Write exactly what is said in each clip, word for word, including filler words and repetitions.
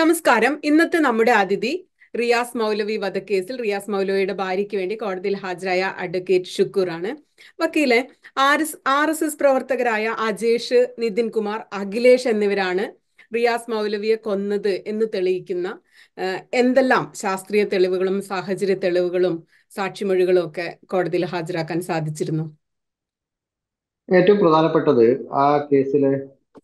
നമസ്കാരം. ഇന്നത്തെ നമ്മുടെ അതിഥി റിയാസ് മൗലവി വധക്കേസിൽ റിയാസ് മൗലവിയുടെ ഭാര്യയ്ക്ക് വേണ്ടി കോടതിയിൽ ഹാജരായ അഡ്വക്കേറ്റ് ഷുക്കൂർ ആണ്. വക്കീലെ, R S R S S പ്രവർത്തകരായ അജേഷ്, നിതിൻ കുമാർ, അഖിലേഷ് എന്നിവരാണ് റിയാസ് മൗലവിയെ കൊന്നത് എന്ന് തെളിയിക്കുന്ന എന്തെല്ലാം ശാസ്ത്രീയ തെളിവുകളും സാഹചര്യ തെളിവുകളും സാക്ഷിമൊഴികളും ഒക്കെ കോടതിയിൽ ഹാജരാക്കാൻ സാധിച്ചിരുന്നു? ഏറ്റവും പ്രധാനപ്പെട്ടത് ആ കേസിലെ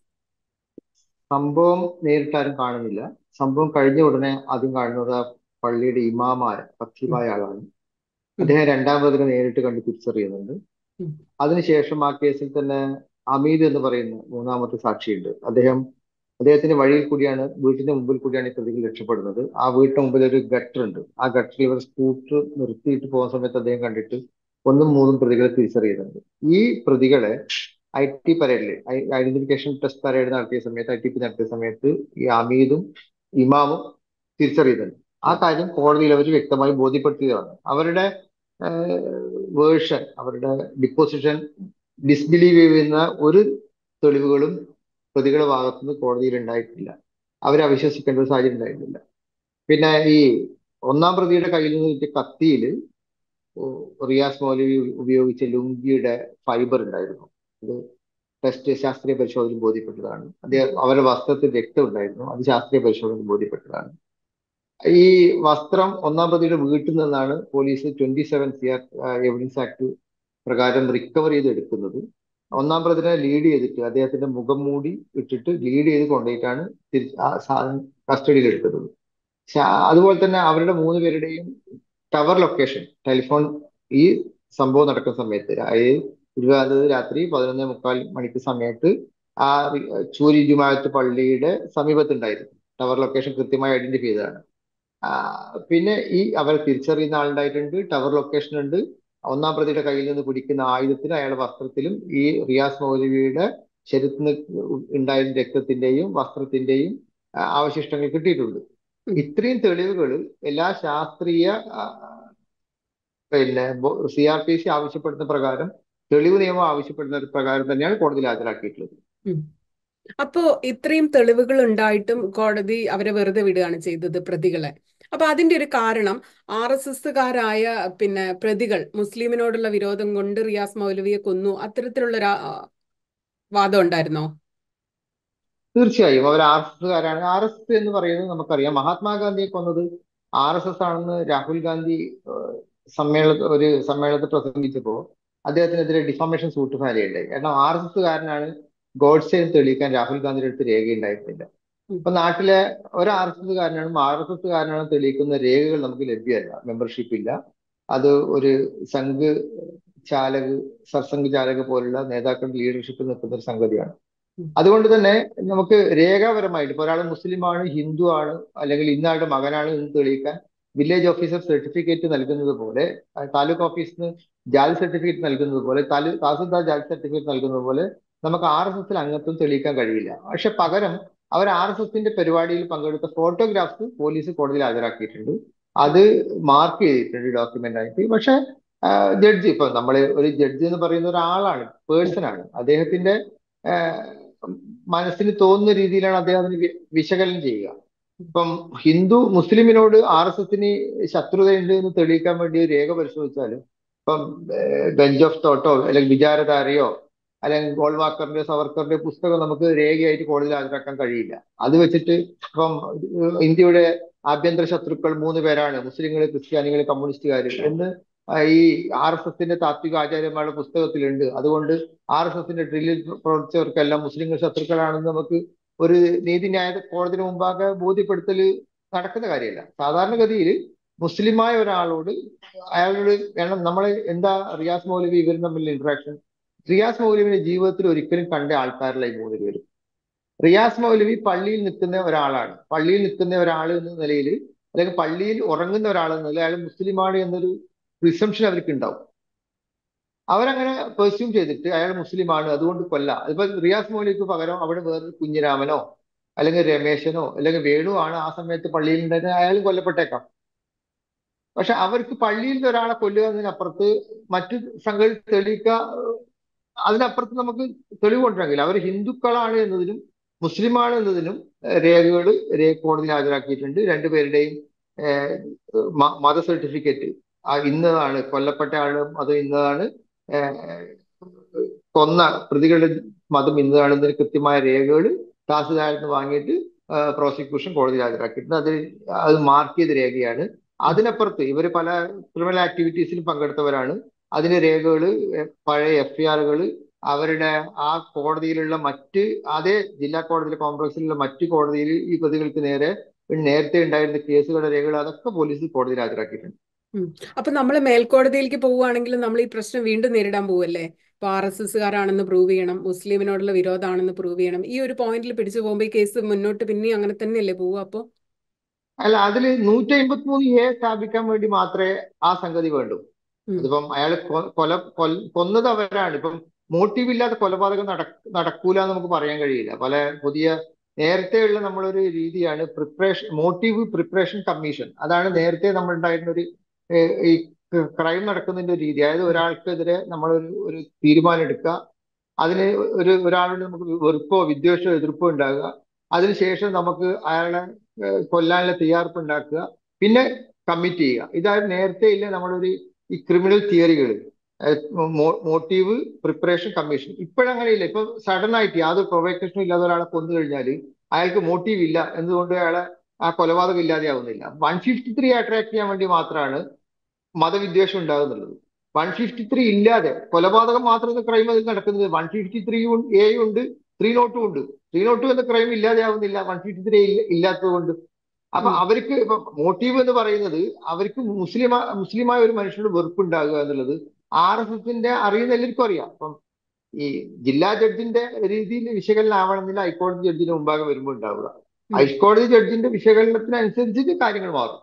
സംഭവം നേരിട്ടാരും കാണുന്നില്ല. സംഭവം കഴിഞ്ഞ ഉടനെ ആദ്യം കാണുന്നത് ആ പള്ളിയുടെ ഇമാമായ പക്ഷിമായ ആളാണ്. അദ്ദേഹം രണ്ടാം പ്രതിനെ നേരിട്ട് കണ്ട് തിരിച്ചറിയുന്നുണ്ട്. അതിനുശേഷം ആ കേസിൽ തന്നെ അമീദ് എന്ന് പറയുന്ന മൂന്നാമത്തെ സാക്ഷിയുണ്ട്. അദ്ദേഹം അദ്ദേഹത്തിന്റെ വഴിയിൽ കൂടിയാണ്, വീട്ടിന്റെ മുമ്പിൽ കൂടിയാണ് ഈ പ്രതികൾ രക്ഷപ്പെടുന്നത്. ആ വീട്ടിന് മുമ്പിൽ ഒരു ഗട്ടർ ഉണ്ട്. ആ ഗട്ടറിൽ ഇവർ സ്കൂട്ടർ നിർത്തിയിട്ട് പോകുന്ന സമയത്ത് അദ്ദേഹം കണ്ടിട്ട് ഒന്നും മൂന്നും പ്രതികളെ തിരിച്ചറിയുന്നുണ്ട്. ഈ പ്രതികളെ ഐ ടി പരേഡിൽ ഐഡന്റിഫിക്കേഷൻ ടെസ്റ്റ് പരേഡ് നടത്തിയ സമയത്ത് ഐ ടി പി നടത്തിയ സമയത്ത് ഈ അമീദും ഇമാമും തിരിച്ചറിയുന്നുണ്ട്. ആ കാര്യം കോടതിയിൽ അവർ വ്യക്തമായി ബോധ്യപ്പെടുത്തിയതാണ്. അവരുടെ വേർഷൻ, അവരുടെ ഡിപ്പോസിഷൻ ഡിസ്ബിലീവ് ചെയ്യുന്ന ഒരു തെളിവുകളും പ്രതികളുടെ ഭാഗത്തുനിന്ന് കോടതിയിൽ ഉണ്ടായിട്ടില്ല. അവരെ അവിശ്വസിക്കേണ്ട ഒരു സാഹചര്യം ഉണ്ടായിട്ടില്ല. പിന്നെ ഈ ഒന്നാം പ്രതിയുടെ കയ്യിൽ നിന്ന് കിട്ടിയ കത്തിയിൽ റിയാസ് മൗലവി ഉപയോഗിച്ച ലുങ്കിയുടെ ഫൈബർ ഉണ്ടായിരുന്നു. അത് ടെസ്റ്റ് ശാസ്ത്രീയ പരിശോധന ബോധ്യപ്പെട്ടതാണ്. അദ്ദേഹം അവരുടെ വസ്ത്രത്തിൽ രക്തം ഉണ്ടായിരുന്നു. അത് ശാസ്ത്രീയ പരിശോധന ബോധ്യപ്പെട്ടതാണ്. ഈ വസ്ത്രം ഒന്നാം പ്രതിയുടെ വീട്ടിൽ നിന്നാണ് police twenty seven C R evidence act പ്രകാരം റിക്കവർ ചെയ്ത് എടുക്കുന്നത്. ഒന്നാം പ്രതിനെ ലീഡ് ചെയ്തിട്ട് അദ്ദേഹത്തിന്റെ മുഖം മൂടി ഇട്ടിട്ട് ലീഡ് ചെയ്ത് കൊണ്ടുപോയിട്ടാണ് തിരിച്ച് ആ സാധനം കസ്റ്റഡിയിൽ എടുക്കുന്നത്. അതുപോലെ തന്നെ അവരുടെ മൂന്ന് പേരുടെയും ടവർ ലൊക്കേഷൻ, ടെലിഫോൺ ഈ സംഭവം നടക്കുന്ന സമയത്ത് ഇരുപത് രാത്രി പതിനൊന്നേ മുക്കാൽ മണിക്ക് സമയത്ത് ആ ചൂരി ജുമാഅത്ത് പള്ളിയുടെ സമീപത്തുണ്ടായിരുന്നു. ടവർ ലൊക്കേഷൻ കൃത്യമായി ഐഡന്റിഫൈ ചെയ്തതാണ്. പിന്നെ ഈ അവരെ തിരിച്ചറിയുന്ന ആളുണ്ടായിട്ടുണ്ട്, ടവർ ലൊക്കേഷൻ ഉണ്ട്. ഒന്നാം പ്രതിയുടെ കയ്യിൽ നിന്ന് പിടിക്കുന്ന ആയുധത്തിന് അയാളുടെ വസ്ത്രത്തിലും ഈ റിയാസ് മൗലവിയുടെ ശരീരത്തിന് ഉണ്ടായിരുന്ന രക്തത്തിന്റെയും വസ്ത്രത്തിന്റെയും അവശിഷ്ടങ്ങൾ കിട്ടിയിട്ടുണ്ട്. ഇത്രയും തെളിവുകൾ എല്ലാ ശാസ്ത്രീയ പിന്നെ സി ആർ പി സി ആവശ്യപ്പെടുന്ന പ്രകാരം, തെളിവ് നിയമം ആവശ്യപ്പെടുന്ന പ്രകാരം തന്നെയാണ് കോടതിയിൽ ഹാജരാക്കിയിട്ടുള്ളത്. അപ്പോ ഇത്രയും തെളിവുകൾ ഉണ്ടായിട്ടും കോടതി അവരെ വെറുതെ വിടുകയാണ് ചെയ്തത്, പ്രതികളെ. അപ്പൊ അതിന്റെ ഒരു കാരണം ആർ എസ് എസ്സുകാരായ പിന്നെ പ്രതികൾ മുസ്ലിമിനോടുള്ള വിരോധം കൊണ്ട് റിയാസ് മൗലവിയെ കൊന്നു, അത്തരത്തിലുള്ള വാദം ഉണ്ടായിരുന്നോ? തീർച്ചയായും അവർ ആർ എസ് എസ്സുകാരാണ്. ആർ എസ് എസ് എന്ന് പറയുന്നത് നമുക്കറിയാം, മഹാത്മാഗാന്ധിയെ കൊന്നത് ആർ എസ് എസ് ആണെന്ന് രാഹുൽ ഗാന്ധി സമ്മേളന ഒരു സമ്മേളനത്തിൽ പ്രസംഗിച്ചപ്പോൾ അദ്ദേഹത്തിനെതിരെ ഡിഫാമേഷൻ സൂട്ട് ഫയൽ ചെയ്യണ്ടായി. കാരണം ആർ എസ് എസ്സുകാരനാണ് ഗോഡ്സെ തെളിയിക്കാൻ രാഹുൽ ഗാന്ധിയുടെ അടുത്ത് രേഖയുണ്ടായിരുന്നില്ല. ഇപ്പൊ നാട്ടിലെ ഒരു ആർ എസ് എസ്സുകാരനാണ് ആർ എസ് എസ്സുകാരനാണ് തെളിയിക്കുന്ന രേഖകൾ നമുക്ക് ലഭ്യമല്ല, മെമ്പർഷിപ്പ് ഇല്ല. അത് ഒരു സംഘ് ചാലക്, സർസംഘ് ചാലക് പോലുള്ള നേതാക്കളുടെ ലീഡർഷിപ്പിൽ നിൽക്കുന്ന ഒരു സംഗതിയാണ്. അതുകൊണ്ട് തന്നെ നമുക്ക് രേഖാപരമായിട്ട് ഇപ്പൊ ഒരാൾ മുസ്ലിമാണ്, ഹിന്ദു ആണ്, അല്ലെങ്കിൽ ഇന്നാളുടെ മകനാണ് എന്ന് തെളിയിക്കാൻ വില്ലേജ് ഓഫീസർ സർട്ടിഫിക്കറ്റ് നൽകുന്നത് പോലെ, താലൂക്ക് ഓഫീസിന് ജാതി സർട്ടിഫിക്കറ്റ് നൽകുന്നത് പോലെ, താലൂക്ക് തഹസിൽദാർ ജാതി സർട്ടിഫിക്കറ്റ് നൽകുന്നത് പോലെ നമുക്ക് ആർ എസ് എസിൽ അംഗത്വം തെളിയിക്കാൻ കഴിയില്ല. പക്ഷെ പകരം അവർ ആർ എസ് എസിന്റെ പരിപാടിയിൽ പങ്കെടുത്ത ഫോട്ടോഗ്രാഫ്സ് പോലീസ് കോടതിയിൽ ഹാജരാക്കിയിട്ടുണ്ട്. അത് മാർക്ക് ചെയ്തിട്ടുണ്ട് ഡോക്യുമെന്റ് ആയിട്ട്. പക്ഷെ ജഡ്ജി, ഇപ്പൊ നമ്മൾ ഒരു ജഡ്ജി എന്ന് പറയുന്ന ഒരാളാണ്, പേഴ്സൺ ആണ്. അദ്ദേഹത്തിന്റെ മനസ്സിന് തോന്നുന്ന രീതിയിലാണ് അദ്ദേഹം അതിന് വിശകലനം ചെയ്യുക. ഇപ്പം ഹിന്ദു മുസ്ലിമിനോട് ആർ എസ് എസിന് ശത്രുതയുണ്ട് എന്ന് തെളിയിക്കാൻ വേണ്ടി രേഖ പരിശോധിച്ചാലും ഇപ്പം ബെഞ്ച് ഓഫ് തോട്ടോ അല്ലെങ്കിൽ വിചാരധാരയോ അല്ലെങ്കിൽ ഗോൾവാക്കറിന്റെയോ സവർക്കറിന്റെയോ പുസ്തകം നമുക്ക് രേഖയായിട്ട് കോടതിയിൽ ഹാജരാക്കാൻ കഴിയില്ല. അത് വെച്ചിട്ട് ഇപ്പം ഇന്ത്യയുടെ ആഭ്യന്തര ശത്രുക്കൾ മൂന്ന് പേരാണ്, മുസ്ലിങ്ങൾ, ക്രിസ്ത്യാനികൾ, കമ്മ്യൂണിസ്റ്റുകാർ എന്ന് ഈ ആർ എസ് എസിന്റെ താത്വിക ആചാര്യന്മാരുടെ പുസ്തകത്തിലുണ്ട്. അതുകൊണ്ട് ആർ എസ് എസിന്റെ ഡ്രില്ലിൽ പ്രവർത്തിച്ചവർക്കെല്ലാം മുസ്ലിങ്ങൾ ശത്രുക്കളാണെന്ന് നമുക്ക് ഒരു നീതിന്യായ കോടതിന് മുമ്പാകെ ബോധ്യപ്പെടുത്തൽ നടക്കുന്ന കാര്യമല്ല. സാധാരണഗതിയിൽ മുസ്ലിമായ ഒരാളോട് അയാളോട് വേണം നമ്മൾ എന്താ റിയാസ് മൗലവി ഇവരും തമ്മിലുള്ള ഇന്ററാക്ഷൻ. റിയാസ് മൗലവിയുടെ ജീവിതത്തിൽ ഒരിക്കലും കണ്ട ആൾക്കാരല്ല ഈ മൂന്ന് പേരും. റിയാസ് മൗലവി പള്ളിയിൽ നിൽക്കുന്ന ഒരാളാണ്. പള്ളിയിൽ നിൽക്കുന്ന ഒരാൾ എന്ന നിലയിൽ, അല്ലെങ്കിൽ പള്ളിയിൽ ഉറങ്ങുന്ന ഒരാൾ എന്ന നിലയിൽ അയാൾ മുസ്ലിമാണ് എന്നൊരു പ്രിസംഷൻ അവർക്ക് ഉണ്ടാവും. അവരങ്ങനെ പെർസ്യൂം ചെയ്തിട്ട് അയാൾ മുസ്ലിമാണ് അതുകൊണ്ട് കൊല്ലാം. ഇപ്പൊ റിയാസ് മൗലവിക്ക് പകരം അവിടെ വേറൊരു കുഞ്ഞിരാമനോ അല്ലെങ്കിൽ രമേശനോ അല്ലെങ്കിൽ വേണു ആണ് ആ സമയത്ത് പള്ളിയിൽ ഉണ്ടായിരുന്ന, അയാളും കൊല്ലപ്പെട്ടേക്കാം. പക്ഷെ അവർക്ക് പള്ളിയിൽ ഒരാളെ കൊല്ലുക എന്നതിനപ്പുറത്ത് മറ്റു സംഘടന തെളിയിക്കുക, അതിനപ്പുറത്ത് നമുക്ക് തെളിവ് കൊണ്ടുവരാൻ കഴിയില്ല. അവർ ഹിന്ദുക്കളാണ് എന്നതിനും മുസ്ലിമാണ് എന്നതിനും രേഖകൾ കോടതിയിൽ ഹാജരാക്കിയിട്ടുണ്ട്. രണ്ടുപേരുടെയും മത സർട്ടിഫിക്കറ്റ് ഇന്നതാണ്, കൊല്ലപ്പെട്ട ആളുടെ മതം ഇന്നതാണ്, കൊന്ന പ്രതികളുടെ മതം ഇന്നതാണെന്നതിന് കൃത്യമായ രേഖകൾ തഹസിൽദാരിൽ നിന്ന് വാങ്ങിയിട്ട് പ്രോസിക്യൂഷൻ കോടതിയിൽ ഹാജരാക്കിയിട്ടുണ്ട്. അത് അത് മാർക്ക് ചെയ്ത രേഖയാണ്. അതിനപ്പുറത്ത് ഇവർ പല ക്രിമിനൽ ആക്ടിവിറ്റീസിൽ പങ്കെടുത്തവരാണ്. അതിന് രേഖകൾ, പഴയ എഫ് ഐ ആറുകൾ, അവരുടെ ആ കോടതിയിലുള്ള മറ്റ് അതേ ജില്ലാ കോടതിയിലെ കോംപ്ലക്സിലുള്ള മറ്റ് കോടതിയിൽ ഈ പ്രതികൾക്ക് നേരെ നേരത്തെ ഉണ്ടായിരുന്ന കേസുകളുടെ രേഖകൾ അതൊക്കെ പോലീസ് കോടതിയിൽ ഹാജരാക്കിയിട്ടുണ്ട്. അപ്പൊ നമ്മൾ മേൽക്കോടതിയിലേക്ക് പോവുകയാണെങ്കിൽ നമ്മൾ ഈ പ്രശ്നം വീണ്ടും നേരിടാൻ പോവല്ലേ? ഇപ്പൊ ആർ എസ് എസ്സുകാരാണെന്ന് പ്രൂവ് ചെയ്യണം, മുസ്ലിമിനോടുള്ള വിരോധമാണെന്ന് പ്രൂവ് ചെയ്യണം. ഈ ഒരു പോയിന്റിൽ പിടിച്ചു പോകുമ്പോൾ ഈ കേസ് മുന്നോട്ട് പിന്നെയും അങ്ങനെ തന്നെയല്ലേ പോവുക? അപ്പോ അല്ല, അതിൽ നൂറ്റി അമ്പത്തി മൂന്ന് എ സ്ഥാപിക്കാൻ വേണ്ടി മാത്രമേ ആ സംഗതി വേണ്ടൂ. അതിപ്പം അയാൾ കൊല കൊന്നത് അവരാണ്. ഇപ്പം മോട്ടീവ് ഇല്ലാത്ത കൊലപാതകം നട നടക്കൂല എന്ന് നമുക്ക് പറയാൻ കഴിയില്ല. പല പുതിയ നേരത്തെയുള്ള നമ്മളൊരു രീതിയാണ് പ്രിപ്പറേഷൻ, മോട്ടീവ് പ്രിപ്പറേഷൻ കമ്മീഷൻ. അതാണ് നേരത്തെ നമ്മൾ ഉണ്ടായിരുന്ന ഒരു ഈ ക്രൈം നടക്കുന്നതിന്റെ ഒരു രീതി. അതായത് ഒരാൾക്കെതിരെ നമ്മളൊരു ഒരു തീരുമാനം എടുക്കുക, അതിന് ഒരു ഒരാളോട് നമുക്ക് വെറുപ്പോ വിദ്വേഷമോ എതിർപ്പോ ഉണ്ടാകുക, അതിനുശേഷം നമുക്ക് അയാളെ കൊല്ലാനുള്ള തയ്യാറെടുപ്പ് ഉണ്ടാക്കുക, പിന്നെ കമ്മിറ്റ് ചെയ്യുക. ഇതായത് നേരത്തെ ഇല്ല നമ്മളൊരു ഈ ക്രിമിനൽ തിയറികൾ, മോട്ടീവ് പ്രിപ്പറേഷൻ കമ്മീഷൻ. ഇപ്പോഴങ്ങനെയില്ല. ഇപ്പൊ സഡൻ ആയിട്ട് യാതൊരു പ്രൊവോക്കേഷനും ഇല്ലാതെ ഒരാളെ കൊന്നു കഴിഞ്ഞാൽ അയാൾക്ക് മോട്ടീവ് ഇല്ല എന്നതുകൊണ്ട് അയാളെ ആ കൊലപാതകം ഇല്ലാതെയാവുന്നില്ല. വൺ ഫിഫ്റ്റി ത്രീ അട്രാക്ട് ചെയ്യാൻ വേണ്ടി മാത്രമാണ് മതവിദ്വേഷം ഉണ്ടാകുന്നുള്ളത്. വൺ ഫിഫ്റ്റി ത്രീ ഇല്ലാതെ കൊലപാതകം മാത്രമേ ക്രൈം അതിൽ നടക്കുന്നത്. വൺ ഫിഫ്റ്റി ത്രീ എ ഉണ്ട്, ത്രീ നോട്ടും ഉണ്ട്. ത്രീ നോട്ടും എന്ന ക്രൈം ഇല്ലാതെയാവുന്നില്ല വൺ ഫിഫ്റ്റി ത്രീ ഇല്ലാത്തത് കൊണ്ട്. അപ്പൊ അവർക്ക് ഇപ്പൊ മോട്ടീവ് എന്ന് പറയുന്നത് അവർക്ക് മുസ്ലിം മുസ്ലിമായ ഒരു മനുഷ്യനോട് വെറുപ്പുണ്ടാകുക എന്നുള്ളത് ആർ എസ് എസിന്റെ അറിയുന്ന എല്ലാവർക്കും അറിയാം. അപ്പം ഈ ജില്ലാ ജഡ്ജിന്റെ രീതിയിൽ വിശകലനം ആവണമെന്നില്ല ഹൈക്കോടതി ജഡ്ജിന് മുമ്പാകെ വരുമ്പോൾ ഉണ്ടാവുക. ഹൈക്കോടതി ജഡ്ജിന്റെ വിശകലനത്തിനനുസരിച്ച് കാര്യങ്ങൾ മാറും.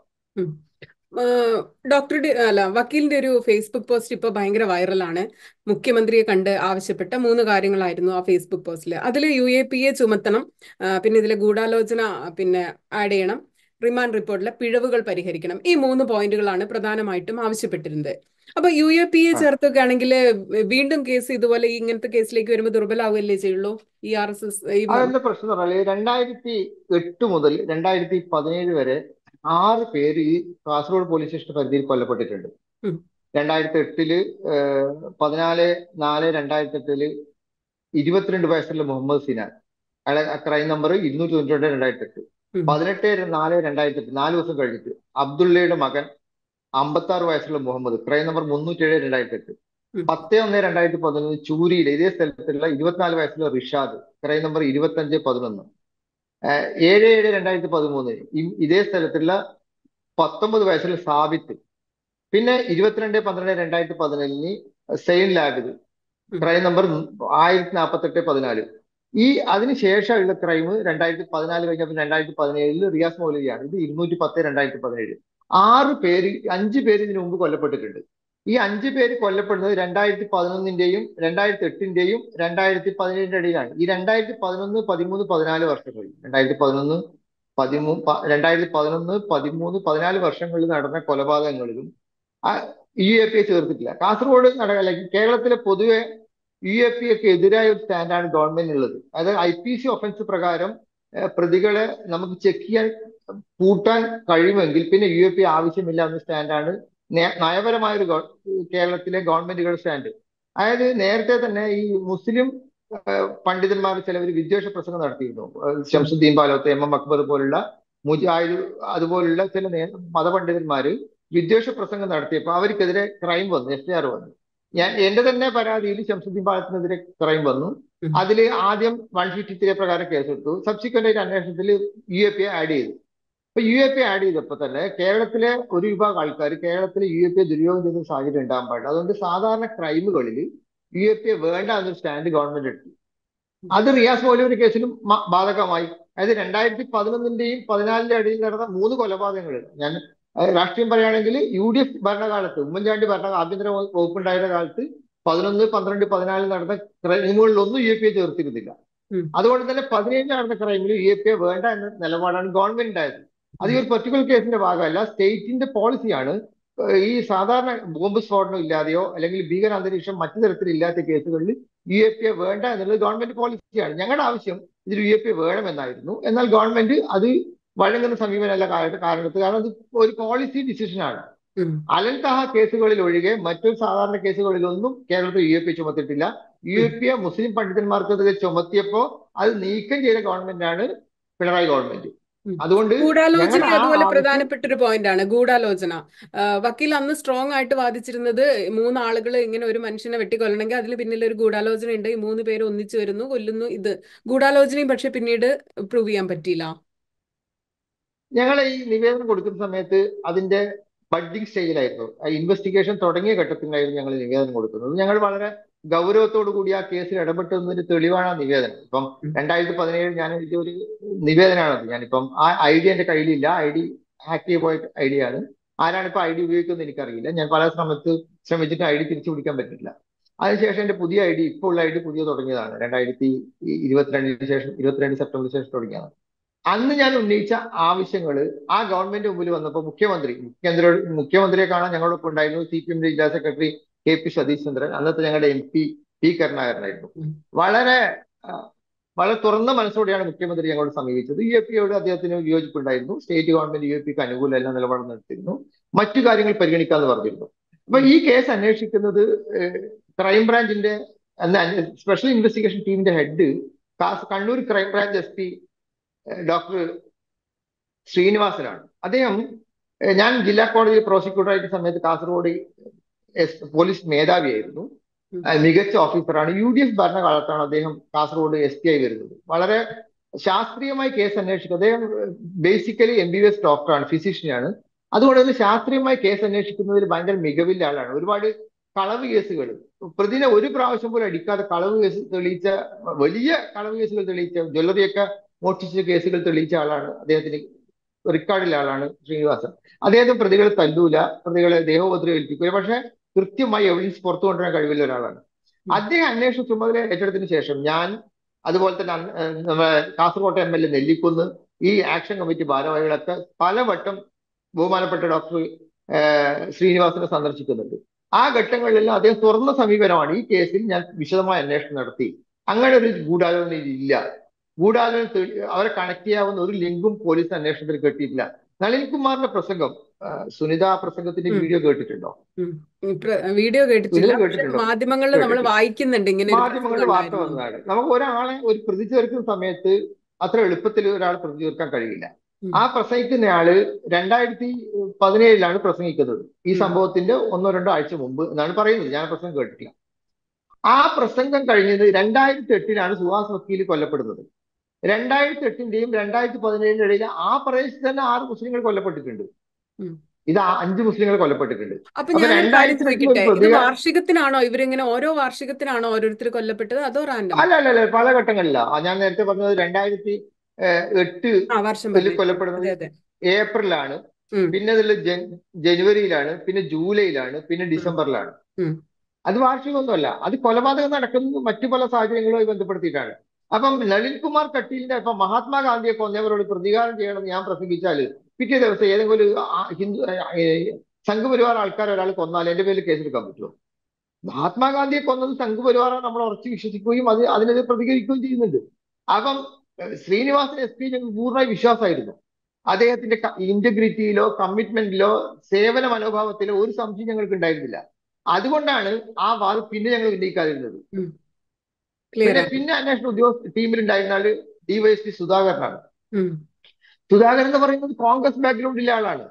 ഡോക്ടർ അല്ല വക്കീലിന്റെ ഒരു ഫേസ്ബുക്ക് പോസ്റ്റ് ഇപ്പൊ ഭയങ്കര വൈറലാണ്. മുഖ്യമന്ത്രിയെ കണ്ട് ആവശ്യപ്പെട്ട മൂന്ന് കാര്യങ്ങളായിരുന്നു ആ ഫേസ്ബുക്ക് പോസ്റ്റിൽ. അതിൽ യു എ പി എ ചുമത്തണം, പിന്നെ ഇതിലെ ഗൂഢാലോചന പിന്നെ ആഡ് ചെയ്യണം, റിമാൻഡ് റിപ്പോർട്ടിലെ പിഴവുകൾ പരിഹരിക്കണം. ഈ മൂന്ന് പോയിന്റുകളാണ് പ്രധാനമായിട്ടും ആവശ്യപ്പെട്ടിരുന്നത്. അപ്പൊ യു എ പി എ ചേർത്തൊക്കെ ആണെങ്കിൽ വീണ്ടും കേസ് ഇതുപോലെ ഇങ്ങനത്തെ കേസിലേക്ക് വരുമ്പോൾ ദുർബലാവുകയല്ലേ ചെയ്യുള്ളൂ ഈ ആർ എസ് എസ്? അതെന്താ പ്രശ്നം എന്ന് പറഞ്ഞാൽ രണ്ടായിരത്തി എട്ട് മുതൽ രണ്ടായിരത്തി പതിനേഴ് വരെ ആറ് പേര് ഈ കാസർഗോഡ് പോലീസ് സ്റ്റേഷൻ പരിധിയിൽ കൊല്ലപ്പെട്ടിട്ടുണ്ട്. രണ്ടായിരത്തി എട്ടില് പതിനാല് നാല് രണ്ടായിരത്തി എട്ടില് ഇരുപത്തിരണ്ട് വയസ്സുള്ള മുഹമ്മദ് സിനാൻ, അയാളെ ക്രൈം നമ്പർ ഇരുന്നൂറ്റി തൊണ്ണൂറ്റി രണ്ട് രണ്ടായിരത്തി എട്ട്. പതിനെട്ട് നാല് രണ്ടായിരത്തി എട്ട്, നാല് ദിവസം കഴിഞ്ഞിട്ട് അബ്ദുള്ളയുടെ മകൻ അമ്പത്തി ആറ് വയസ്സുള്ള മുഹമ്മദ്, ക്രൈം നമ്പർ മുന്നൂറ്റി ഏഴ് രണ്ടായിരത്തി എട്ട്. പത്ത് ഒന്ന് രണ്ടായിരത്തി പതിനൊന്ന് ചൂരിയിലെ ഇതേ സ്ഥലത്തുള്ള ഇരുപത്തിനാല് വയസ്സുള്ള റിഷാദ്, ക്രൈം നമ്പർ ഇരുപത്തി അഞ്ച് പതിനൊന്ന്. ഏഴ് ഏഴ് രണ്ടായിരത്തി പതിമൂന്ന് ഇതേ സ്ഥലത്തുള്ള പത്തൊമ്പത് വയസ്സുള്ള സാബിത്ത്. പിന്നെ ഇരുപത്തിരണ്ട് പന്ത്രണ്ട് രണ്ടായിരത്തി പതിനേഴിന് സെയിൻ ലാബിദ്, ക്രൈം നമ്പർ ആയിരത്തി നാൽപ്പത്തെട്ട് പതിനാല്. ഈ അതിനുശേഷമുള്ള ക്രൈം രണ്ടായിരത്തി പതിനാല് കഴിഞ്ഞപ്പോൾ രണ്ടായിരത്തി പതിനേഴില് റിയാസ് മൗലവിയാണ്. ഇത് ഇരുന്നൂറ്റി പത്ത് രണ്ടായിരത്തി പതിനേഴ്. ആറ് പേര് അഞ്ച് പേര് ഇതിനു മുമ്പ് കൊല്ലപ്പെട്ടിട്ടുണ്ട്. ഈ അഞ്ച് പേര് കൊല്ലപ്പെടുന്നത് രണ്ടായിരത്തി പതിനൊന്നിന്റെയും രണ്ടായിരത്തി എട്ടിന്റെയും രണ്ടായിരത്തി പതിനേഴിന്റെ ഇടയിലാണ്. ഈ രണ്ടായിരത്തി പതിനൊന്ന് പതിമൂന്ന് പതിനാല് വർഷങ്ങളിൽ രണ്ടായിരത്തി പതിനൊന്ന് പതിമൂന്ന് രണ്ടായിരത്തി പതിനൊന്ന് പതിമൂന്ന് പതിനാല് വർഷങ്ങളിൽ നടന്ന കൊലപാതകങ്ങളിലും യു എ പി എ ചേർത്തിട്ടില്ല. കാസർഗോഡ് നടക്കല്ല, കേരളത്തിലെ പൊതുവെ യു എ പി എക്ക് എതിരായ ഒരു സ്റ്റാൻഡാണ് ഗവൺമെന്റിനുള്ളത്. അതായത് ഐ പി സി ഒഫൻസ് പ്രകാരം പ്രതികളെ നമുക്ക് ചെക്ക് ചെയ്യാൻ കൂട്ടാൻ കഴിയുമെങ്കിൽ പിന്നെ യു എ പി ആവശ്യമില്ല എന്ന സ്റ്റാൻഡാണ് നയപരമായ ഒരു കേരളത്തിലെ ഗവൺമെന്റുകളുടെ സ്റ്റാൻഡ്. അതായത് നേരത്തെ തന്നെ ഈ മുസ്ലിം പണ്ഡിതന്മാർ ചിലവർ വിദ്വേഷ പ്രസംഗം നടത്തിയിരുന്നു. ശംസുദ്ദീൻ പാലോത്ത്, എം എം അക്ബർ പോലുള്ള മുജാഹിദ് അതുപോലുള്ള ചില മതപണ്ഡിതന്മാര് വിദ്വേഷ പ്രസംഗം നടത്തിയപ്പോൾ അവർക്കെതിരെ ക്രൈം വന്നു, എഫ് ഐ ആർ വന്നു. ഞാൻ എന്റെ തന്നെ പരാതിയിൽ ശംസുദ്ദീൻ പാലത്തിനെതിരെ ക്രൈം വന്നു. അതിൽ ആദ്യം വൺ ഫിഫ്റ്റി ത്രീ പ്രകാരം കേസെടുത്തു. സബ്സിക്വന്റ് ആയിട്ട് അന്വേഷണത്തിൽ യു എ പി ആഡ് ചെയ്തു. അപ്പൊ യു എ പി ആഡ് ചെയ്തപ്പോൾ തന്നെ കേരളത്തിലെ ഒരു വിഭാഗം ആൾക്കാർ കേരളത്തിൽ യു എ പി ദുര്യോഗം ചെയ്യുന്ന സാഹചര്യം ഉണ്ടാകാൻ പാടില്ല. അതുകൊണ്ട് സാധാരണ ക്രൈമുകളിൽ യു എ പി വേണ്ട എന്നൊരു സ്റ്റാൻഡ് ഗവൺമെന്റ് എടുത്തു. അത് റിയാസ് മൗലവിയുടെ കേസിലും ബാധകമായി. അതായത് രണ്ടായിരത്തി പതിനൊന്നിന്റെയും പതിനാലിന്റെ ഇടയിൽ നടന്ന മൂന്ന് കൊലപാതകങ്ങൾ, ഞാൻ രാഷ്ട്രീയം പറയുകയാണെങ്കിൽ യു ഡി എഫ് ഭരണകാലത്ത് ഉമ്മൻചാണ്ടി ഭരണ ആഭ്യന്തര വകുപ്പുണ്ടായിരുന്ന കാലത്ത് പതിനൊന്ന് പന്ത്രണ്ട് പതിനാലിൽ നടന്ന ക്രൈമുകളിലൊന്നും യു എ പി എ ചേർത്തിരുന്നില്ല. അതുകൊണ്ട് തന്നെ പതിനേഴ് നടന്ന ക്രൈമിൽ യു എ പി എ വേണ്ട എന്ന നിലപാടാണ് ഗവൺമെന്റ് ഉണ്ടായത്. അത് ഈ ഒരു പെർട്ടിക്കുലർ കേസിന്റെ ഭാഗമല്ല, സ്റ്റേറ്റിന്റെ പോളിസിയാണ് ഈ സാധാരണ ബോംബ് സ്ഫോടനം ഇല്ലാതെയോ അല്ലെങ്കിൽ ഭീകരാന്തരീക്ഷം മറ്റു തരത്തിലില്ലാത്ത കേസുകളിൽ യു എ പി എ വേണ്ട എന്നുള്ളത് ഗവൺമെന്റ് പോളിസിയാണ്. ഞങ്ങളുടെ ആവശ്യം ഇതിൽ യു എ പി എ വേണമെന്നായിരുന്നു. എന്നാൽ ഗവൺമെന്റ് അത് വഴങ്ങുന്ന സമീപനമല്ല കാരണത്ത്, കാരണം അത് ഒരു പോളിസി ഡിസിഷനാണ്. അലൻ തഹ കേസുകളിൽ ഒഴികെ മറ്റൊരു സാധാരണ കേസുകളിലൊന്നും കേരളത്തിൽ യു എ പി എ ചുമത്തിയിട്ടില്ല. യു എ പി എ മുസ്ലിം പണ്ഡിതന്മാർക്കെതിരെ ചുമത്തിയപ്പോ അത് നീക്കം ചെയ്ത ഗവൺമെന്റാണ് പിണറായി ഗവൺമെന്റ്. അതുകൊണ്ട് ഗൂഢാലോചന ഞങ്ങളുടെ ആ അതുപോലെ ആവശ്യം പ്രധാനപ്പെട്ട ഒരു പോയിന്റ് ആണ് ഗൂഢാലോചന. വക്കീൽ അന്ന് സ്ട്രോങ് ആയിട്ട് വാദിച്ചിരുന്നത് മൂന്നാളുകൾ ഇങ്ങനെ ഒരു മനുഷ്യനെ വെട്ടിക്കൊല്ലണമെങ്കിൽ അതിന് പിന്നിൽ ഒരു ഗൂഢാലോചന ഉണ്ട്, ഈ മൂന്ന് പേര് ഒന്നിച്ചു വരുന്നു കൊല്ലുന്നു. ഇത് ഗൂഢാലോചനയും പക്ഷെ പിന്നീട് പ്രൂവ് ചെയ്യാൻ പറ്റിയില്ല. ഞങ്ങൾ ഈ നിവേദനം കൊടുക്കുന്ന സമയത്ത് അതിന്റെ ബഡ്ഡിംഗ് സ്റ്റേജിലായിരുന്നു, ഇൻവെസ്റ്റിഗേഷൻ തുടങ്ങിയ ഘട്ടത്തിലായിരുന്നു ഞങ്ങൾ നിവേദനം കൊടുക്കുന്നത്. ഞങ്ങൾ വളരെ ഗൗരവത്തോടു കൂടി ആ കേസിൽ ഇടപെട്ടതിന് തെളിവാണ് ആ നിവേദനം. ഇപ്പം രണ്ടായിരത്തി പതിനേഴ് ഞാൻ എഴുതിയ ഒരു നിവേദനമാണത്. ഞാനിപ്പം ആ ഐ ഡി എന്റെ കയ്യിലില്ല, ഐ ഡി ഹാക്ക് ചെയ്ത് പോയ ഐ ഡി ആണ്. ആരാണ് ഇപ്പൊ ഐ ഡി ഉപയോഗിക്കുന്നത് എനിക്കറിയില്ല. ഞാൻ പല ശ്രമത്ത് ശ്രമിച്ചിട്ട് ഐ ഡി തിരിച്ചു പിടിക്കാൻ പറ്റില്ല. അതിനുശേഷം എന്റെ പുതിയ ഐ ഡി, ഇപ്പോൾ ഉള്ള ഐ ഡി പുതിയ തുടങ്ങിയതാണ്, രണ്ടായിരത്തി ഇരുപത്തിരണ്ടിന് ശേഷം, ഇരുപത്തിരണ്ട് സെപ്റ്റംബറിന് ശേഷം തുടങ്ങിയതാണ്. അന്ന് ഞാൻ ഉന്നയിച്ച ആവശ്യങ്ങൾ ആ ഗവൺമെന്റ് മുമ്പിൽ വന്നപ്പോൾ മുഖ്യമന്ത്രി മുഖ്യമന്ത്രി മുഖ്യമന്ത്രിയെ കാണാൻ ഞങ്ങളോടൊപ്പം ഉണ്ടായിരുന്നു സി പി എം ജില്ലാ secretary K P Satheesh Chandran, അന്നത്തെ ഞങ്ങളുടെ എം പി പി കരുണാകരനായിരുന്നു. വളരെ വളരെ തുറന്ന മനസ്സോടെയാണ് മുഖ്യമന്ത്രി ഞങ്ങളോട് സമീപിച്ചത്. യു എ പിയോട് അദ്ദേഹത്തിന് വിയോജിപ്പുണ്ടായിരുന്നു. സ്റ്റേറ്റ് ഗവൺമെന്റ് യു എ പിക്ക് അനുകൂല എല്ലാ നിലപാടും നടത്തിയിരുന്നു. മറ്റു കാര്യങ്ങൾ പരിഗണിക്കാമെന്ന് പറഞ്ഞിരുന്നു. അപ്പൊ ഈ കേസ് അന്വേഷിക്കുന്നത് ക്രൈംബ്രാഞ്ചിന്റെ സ്പെഷ്യൽ ഇൻവെസ്റ്റിഗേഷൻ ടീമിന്റെ head Kannur crime branch S P doctor ശ്രീനിവാസനാണ്. അദ്ദേഹം ഞാൻ ജില്ലാ കോടതിയിൽ പ്രോസിക്യൂട്ടർ ആയിരുന്ന സമയത്ത് കാസർഗോഡ് പോലീസ് മേധാവിയായിരുന്നു. മികച്ച ഓഫീസറാണ്. യു ഡി എഫ് ഭരണകാലത്താണ് അദ്ദേഹം കാസർഗോഡ് എസ് പി ആയി വരുന്നത്. വളരെ ശാസ്ത്രീയമായി കേസ് അന്വേഷിക്കും. അദ്ദേഹം basically M B B S ഡോക്ടറാണ്, ഫിസിഷ്യനാണ്. അതുകൊണ്ട് തന്നെ ശാസ്ത്രീയമായി കേസ് അന്വേഷിക്കുന്നതിൽ ഭയങ്കര മികവില്ല ആളാണ്. ഒരുപാട് കളവ് കേസുകൾ, പ്രതിനെ ഒരു പ്രാവശ്യം പോലും അടിക്കാതെ കളവ് കേസ് തെളിയിച്ച, വലിയ കളവ് കേസുകൾ തെളിയിച്ച, ജ്വല്ലറിയൊക്കെ മോഷ്ടിച്ച കേസുകൾ തെളിയിച്ച ആളാണ്. അദ്ദേഹത്തിന് റെക്കോർഡിലെ ആളാണ് ശ്രീനിവാസൻ. അദ്ദേഹത്തെ പ്രതികളെ തല്ലൂല, പ്രതികളെ ദേഹോപദ്രവം ഏൽപ്പിക്കൂല, പക്ഷെ കൃത്യമായി എവിഡൻസ് പുറത്തു കൊണ്ടുവരാൻ കഴിവുള്ള ഒരാളാണ്. അദ്ദേഹം അന്വേഷണ ചുമതല ഏറ്റെടുത്തതിന് ശേഷം ഞാൻ, അതുപോലെ തന്നെ നമ്മുടെ കാസർകോട്ടെ എം എൽ എ നെല്ലിക്കുന്ന്, ഈ ആക്ഷൻ കമ്മിറ്റി ഭാരവാഹികളൊക്കെ പലവട്ടം ബഹുമാനപ്പെട്ട ഡോക്ടർ ശ്രീനിവാസനെ സന്ദർശിക്കുന്നുണ്ട്. ആ ഘട്ടങ്ങളിലെല്ലാം അദ്ദേഹം തുറന്ന സമീപനമാണ്. ഈ കേസിൽ ഞാൻ വിശദമായ അന്വേഷണം നടത്തി, അങ്ങനെ ഒരു ഗൂഢാലോചന ഇല്ല, ഗൂഢാലോചന അവരെ കണക്ട് ചെയ്യാവുന്ന ഒരു ലിങ്കും പോലീസ് അന്വേഷണത്തിൽ കിട്ടിയിട്ടില്ല. നളിൻകുമാറിന്റെ പ്രസംഗം, സുനിത പ്രസംഗത്തിന്റെ വീഡിയോ കേട്ടിട്ടുണ്ടോ? വീഡിയോ കേട്ടിട്ടില്ല, സുനിത കേട്ടിട്ടുണ്ടോ? മാധ്യമങ്ങളിൽ നമ്മൾ വായിക്കുന്നുണ്ട് ഇങ്ങനെ മാധ്യമങ്ങളിൽ വാർത്ത വന്നതാണ്. നമുക്ക് ഒരാളെ ഒരു പ്രതി ചേർക്കുന്ന സമയത്ത് അത്ര എളുപ്പത്തിൽ ഒരാൾ പ്രതി ചേർക്കാൻ കഴിയില്ല. ആ പ്രസംഗിക്കുന്നയാള് രണ്ടായിരത്തി പതിനേഴിലാണ് പ്രസംഗിക്കുന്നത്, ഈ സംഭവത്തിന്റെ ഒന്നോ രണ്ടോ ആഴ്ച മുമ്പ് എന്നാണ് പറയുന്നത്. ഞാൻ പ്രസംഗം കേട്ടിട്ടില്ല. ആ പ്രസംഗം കഴിഞ്ഞത് രണ്ടായിരത്തി എട്ടിലാണ് സുഹാസ് വക്കീൽ കൊല്ലപ്പെടുന്നത്. രണ്ടായിരത്തി എട്ടിന്റെയും രണ്ടായിരത്തി പതിനേഴിന്റെ ഇടയിൽ ആ പ്രദേശത്ത് തന്നെ ആറ് മുസ്ലിങ്ങൾ കൊല്ലപ്പെട്ടിട്ടുണ്ട്. ഇത് അഞ്ച് മുസ്ലിങ്ങൾ കൊല്ലപ്പെട്ടിട്ടുണ്ട്. അപ്പൊ ഞാൻ ഒരു കാര്യം ചോദിക്കട്ടെ, ഇത് വാർഷികത്തിനാണോ ഇവരിങ്ങനെ ഓരോ വാർഷികത്തിനാണോ ഓരോരുത്തർ കൊല്ലപ്പെട്ടത്, അതോ റാൻഡം? അല്ല അല്ല അല്ല പല ഘട്ടങ്ങളില്ല. ഞാൻ നേരത്തെ പറഞ്ഞത് രണ്ടായിരത്തി എട്ട് കൊല്ലപ്പെടുന്നത് ഏപ്രിലാണ്, പിന്നെ അതിൽ ജനുവരിയിലാണ്, പിന്നെ ജൂലൈയിലാണ്, പിന്നെ ഡിസംബറിലാണ്. അത് വാർഷികമൊന്നുമല്ല, അത് കൊലപാതകം നടക്കുന്നത് മറ്റു പല സാഹചര്യങ്ങളുമായി ബന്ധപ്പെടുത്തിയിട്ടാണ്. അപ്പം നളിൻകുമാർ കട്ടീലിന്റെ ഇപ്പൊ മഹാത്മാഗാന്ധിയെ കൊന്നവരോട് പ്രതികാരം ചെയ്യണമെന്ന് ഞാൻ പ്രസംഗിച്ചാല് പിറ്റേ ദിവസം ഏതെങ്കിലും ഒരു ഹിന്ദു സംഘപരിവാർ ആൾക്കാർ ഒരാൾ കൊന്നാൽ എന്റെ പേരിൽ കേസെടുക്കാൻ പറ്റുമോ? മഹാത്മാഗാന്ധിയെ കൊന്നത് സംഘപരിവാറാണ് നമ്മൾ ഉറച്ചു വിശ്വസിക്കുകയും അത് അതിനെതിരെ പ്രതികരിക്കുകയും ചെയ്യുന്നുണ്ട്. അപ്പം ശ്രീനിവാസൻ എസ് പി ഞങ്ങൾക്ക് പൂർണ്ണമായി വിശ്വാസമായിരുന്നു. അദ്ദേഹത്തിന്റെ ഇന്റഗ്രിറ്റിയിലോ കമ്മിറ്റ്മെന്റിലോ സേവന മനോഭാവത്തിലോ ഒരു സംശയം ഞങ്ങൾക്ക് ഉണ്ടായിരുന്നില്ല. അതുകൊണ്ടാണ് ആ വാദം പിന്നെ ഞങ്ങൾ ഉന്നയിക്കാതിരുന്നത്. പിന്നെ പിന്നെ അന്വേഷണ ഉദ്യോഗസ്ഥ ടീമിലുണ്ടായിരുന്ന ആള് ഡിവൈഎസ്പി സുധാകരനാണ്. സുധാകരൻ എന്ന് പറയുന്നത് കോൺഗ്രസ് ബാക്ക്ഗ്രൗണ്ടിലെ ആളാണ്.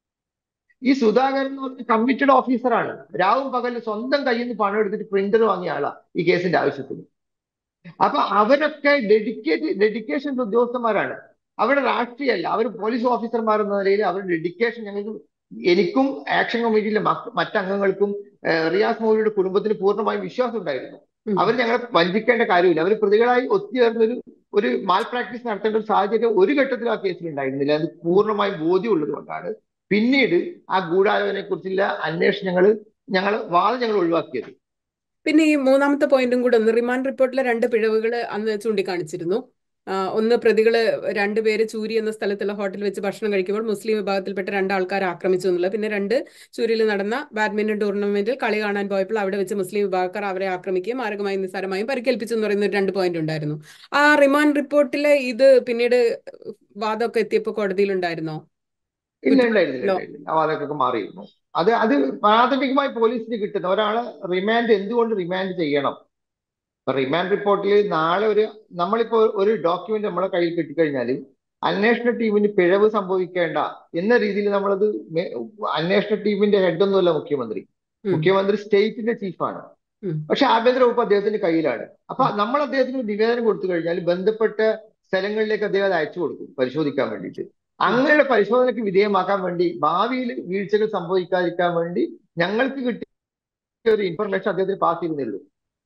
ഈ സുധാകരൻ എന്ന് പറഞ്ഞ കമ്മിറ്റഡ് ഓഫീസറാണ്. രാവും പകലും സ്വന്തം കയ്യിൽ നിന്ന് പണം എടുത്തിട്ട് പ്രിന്റർ വാങ്ങിയ ആളാണ് ഈ കേസിന്റെ ആവശ്യത്തിന്. അപ്പൊ അവരൊക്കെ ഡെഡിക്കേറ്റ് ഡെഡിക്കേഷൻ ഉദ്യോഗസ്ഥന്മാരാണ്. അവരുടെ രാഷ്ട്രീയമല്ല, അവർ പോലീസ് ഓഫീസർമാർ എന്ന നിലയിൽ അവരുടെ ഡെഡിക്കേഷൻ ഞങ്ങൾക്ക്, എനിക്കും ആക്ഷൻ കമ്മിറ്റിയിലെ മറ്റംഗങ്ങൾക്കും റിയാസ് മൗലവിയുടെ കുടുംബത്തിന് പൂർണ്ണമായും വിശ്വാസം ഉണ്ടായിരുന്നു. അവർ ഞങ്ങളെ വഞ്ചിക്കേണ്ട കാര്യമില്ല. അവർ പ്രതികളായി ഒത്തുചേർന്നൊരു ഒരു മാൽ പ്രാക്ടീസ് നടത്തേണ്ട ഒരു സാഹചര്യം ഒരു ഘട്ടത്തിൽ ആ കേസിൽ ഉണ്ടായിരുന്നില്ല. അത് പൂർണ്ണമായും ബോധ്യമുള്ളത് കൊണ്ടാണ് പിന്നീട് ആ ഗൂഢാലോചനയെ കുറിച്ചുള്ള അന്വേഷണങ്ങൾ ഞങ്ങൾ വാദം ഞങ്ങൾ ഒഴിവാക്കിയത്. പിന്നെ ഈ മൂന്നാമത്തെ പോയിന്റും കൂടെ ഒന്ന്, റിമാൻഡ് റിപ്പോർട്ടിലെ രണ്ട് പിഴവുകൾ അന്ന് ചൂണ്ടിക്കാണിച്ചിരുന്നു. ഒന്ന് പ്രതികള് രണ്ടുപേര് ചൂരി എന്ന സ്ഥലത്തുള്ള ഹോട്ടലിൽ വെച്ച് ഭക്ഷണം കഴിക്കുമ്പോൾ മുസ്ലിം വിഭാഗത്തിൽപ്പെട്ട രണ്ടാൾക്കാർ ആക്രമിച്ചു എന്നുള്ളത്. പിന്നെ രണ്ട് ചൂരിയിൽ നടന്ന ബാഡ്മിന്റൺ ടൂർണമെന്റിൽ കളി കാണാൻ പോയപ്പോൾ അവിടെ വെച്ച് മുസ്ലിം വിഭാഗക്കാർ അവരെ ആക്രമിക്കുകയും മാരകമായും നിസ്സാരമായും പരിക്കേൽപ്പിച്ചു എന്ന് പറയുന്ന ഒരു രണ്ട് പോയിന്റ് ഉണ്ടായിരുന്നു. ആ റിമാൻഡ് റിപ്പോർട്ടിലെ ഇത് പിന്നീട് വാദമൊക്കെ എത്തിയപ്പോൾ കോടതിയിൽ ഉണ്ടായിരുന്നോ? ഇല്ല, ഉണ്ടായിരുന്നില്ല, ഉണ്ടായിരുന്നില്ല. ആ വാദമൊക്കെ മാറിയിരുന്നു. അത് അത് പ്രാഥമികമായി പോലീസിന് കിട്ടുന്ന ഒരാളെ റിമാൻഡ് എന്തുകൊണ്ട് റിമാൻഡ് ചെയ്യണം? റിമാൻഡ് റിപ്പോർട്ടിൽ നാളെ ഒരു നമ്മളിപ്പോ ഒരു ഡോക്യുമെന്റ് നമ്മളെ കയ്യിൽ കിട്ടിക്കഴിഞ്ഞാൽ അന്വേഷണ ടീമിന് പിഴവ് സംഭവിക്കേണ്ട എന്ന രീതിയിൽ നമ്മളത് അന്വേഷണ ടീമിന്റെ ഹെഡൊന്നുമല്ല മുഖ്യമന്ത്രി. മുഖ്യമന്ത്രി സ്റ്റേറ്റിന്റെ ചീഫാണ്. പക്ഷെ ആഭ്യന്തര വകുപ്പ് അദ്ദേഹത്തിന്റെ കയ്യിലാണ്. അപ്പൊ നമ്മൾ അദ്ദേഹത്തിന് നിവേദനം കൊടുത്തു കഴിഞ്ഞാൽ ബന്ധപ്പെട്ട സ്ഥലങ്ങളിലേക്ക് അദ്ദേഹം അത് അയച്ചു കൊടുക്കും പരിശോധിക്കാൻ വേണ്ടിയിട്ട്. അങ്ങനെയുള്ള പരിശോധനയ്ക്ക് വിധേയമാക്കാൻ വേണ്ടി ഭാവിയിൽ വീഴ്ചകൾ സംഭവിക്കാതിരിക്കാൻ വേണ്ടി ഞങ്ങൾക്ക് കിട്ടിയ ഒരു ഇൻഫർമേഷൻ അദ്ദേഹത്തിന് പാസ് ചെയ്യുന്നുള്ളൂ.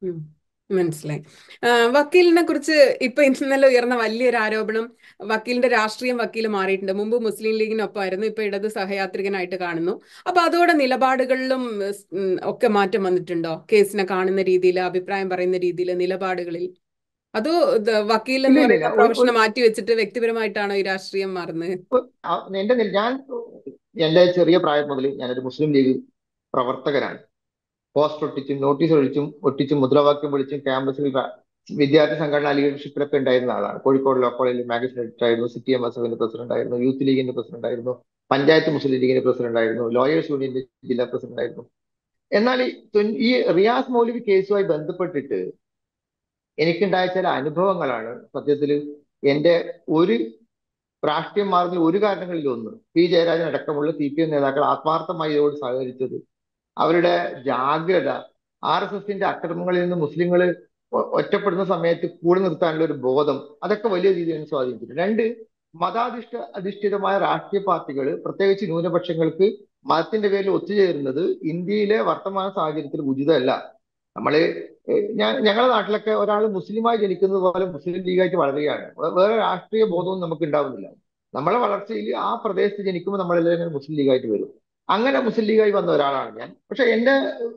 മനസ്സിലായി. വക്കീലിനെ കുറിച്ച് ഇപ്പൊ ഇന്നലെ ഉയർന്ന വലിയൊരു ആരോപണം, വക്കീലിന്റെ രാഷ്ട്രീയം വക്കീൽ മാറിയിട്ടുണ്ട്. മുമ്പ് മുസ്ലിം ലീഗിനൊപ്പമായിരുന്നു, ഇപ്പൊ ഇടത് സഹയാത്രികനായിട്ട് കാണുന്നു. അപ്പൊ അതോടെ നിലപാടുകളിലും ഒക്കെ മാറ്റം വന്നിട്ടുണ്ടോ? കേസിനെ കാണുന്ന രീതിയിൽ, അഭിപ്രായം പറയുന്ന രീതിയിൽ, നിലപാടുകളിൽ? അതോ വക്കീൽ എന്ന് പറയുന്ന പ്രൊഫഷനെ മാറ്റി വെച്ചിട്ട് വ്യക്തിപരമായിട്ടാണോ ഈ രാഷ്ട്രീയം മാറുന്നത്? എന്റെ ഞാൻ എന്റെ ചെറിയ പ്രായം മുതൽ ഞാനൊരു മുസ്ലിം ലീഗ് പ്രവർത്തകനാണ്. പോസ്റ്റർ ഒട്ടിച്ചും നോട്ടീസ് ഒഴിച്ചും ഒട്ടിച്ചും മുദ്രാവാക്യം വിളിച്ചും ക്യാമ്പസിൽ വിദ്യാർത്ഥി സംഘടനാ ലീഡർഷിപ്പിലൊക്കെ ഉണ്ടായിരുന്ന ആളാണ്. കോഴിക്കോട് ലോ കോളേജിൽ മാഗസിൻ എഡിറ്റർ ആയിരുന്നു, സിറ്റി എം എസ് എഫിന്റെ പ്രസിഡന്റ് ആയിരുന്നു, യൂത്ത് ലീഗിന്റെ പ്രസിഡന്റ് ആയിരുന്നു, പഞ്ചായത്ത് മുസ്ലിം ലീഗിന്റെ പ്രസിഡന്റ് ആയിരുന്നു, ലോയേഴ്സ് യൂണിയന്റെ ജില്ലാ പ്രസിഡന്റ് ആയിരുന്നു. എന്നാൽ ഈ റിയാസ് മൗലവി കേസുമായി ബന്ധപ്പെട്ടിട്ട് എനിക്കുണ്ടായ ചില അനുഭവങ്ങളാണ് സത്യത്തിൽ എന്റെ ഒരു രാഷ്ട്രീയം മാറുന്ന ഒരു കാരണങ്ങളിൽ ഒന്ന് പി ജയരാജൻ അടക്കമുള്ള സി പി എം നേതാക്കൾ ആത്മാർത്ഥമായി ഇതോട് സഹകരിച്ചത്, അവരുടെ ജാഗ്രത, ആർ എസ് എസിന്റെ അക്രമങ്ങളിൽ നിന്ന് മുസ്ലിങ്ങൾ ഒറ്റപ്പെടുന്ന സമയത്ത് കൂടെ നിർത്താനുള്ള ഒരു ബോധം, അതൊക്കെ വലിയ രീതിയിൽ സ്വാധീനിച്ചിട്ടുണ്ട്. രണ്ട്, മതാധിഷ്ഠ അധിഷ്ഠിതമായ രാഷ്ട്രീയ പാർട്ടികൾ പ്രത്യേകിച്ച് ന്യൂനപക്ഷങ്ങൾക്ക് മതത്തിന്റെ പേരിൽ ഒത്തുചേരുന്നത് ഇന്ത്യയിലെ വർത്തമാന സാഹചര്യത്തിൽ ഉചിതമല്ല. നമ്മള് ഞാൻ ഞങ്ങളുടെ നാട്ടിലൊക്കെ ഒരാൾ മുസ്ലിമായി ജനിക്കുന്നത് പോലെ മുസ്ലിം ലീഗായിട്ട് വളരുകയാണ്. വേറെ രാഷ്ട്രീയ ബോധവും നമുക്ക് ഉണ്ടാവുന്നില്ല. നമ്മളെ വളർച്ചയിൽ ആ പ്രദേശത്ത് ജനിക്കുമ്പോൾ നമ്മളെല്ലാവരും മുസ്ലിം ലീഗായിട്ട് വരും. അങ്ങനെ മുസ്ലിം ലീഗായി വന്ന ഒരാളാണ് ഞാൻ. പക്ഷെ എന്റെ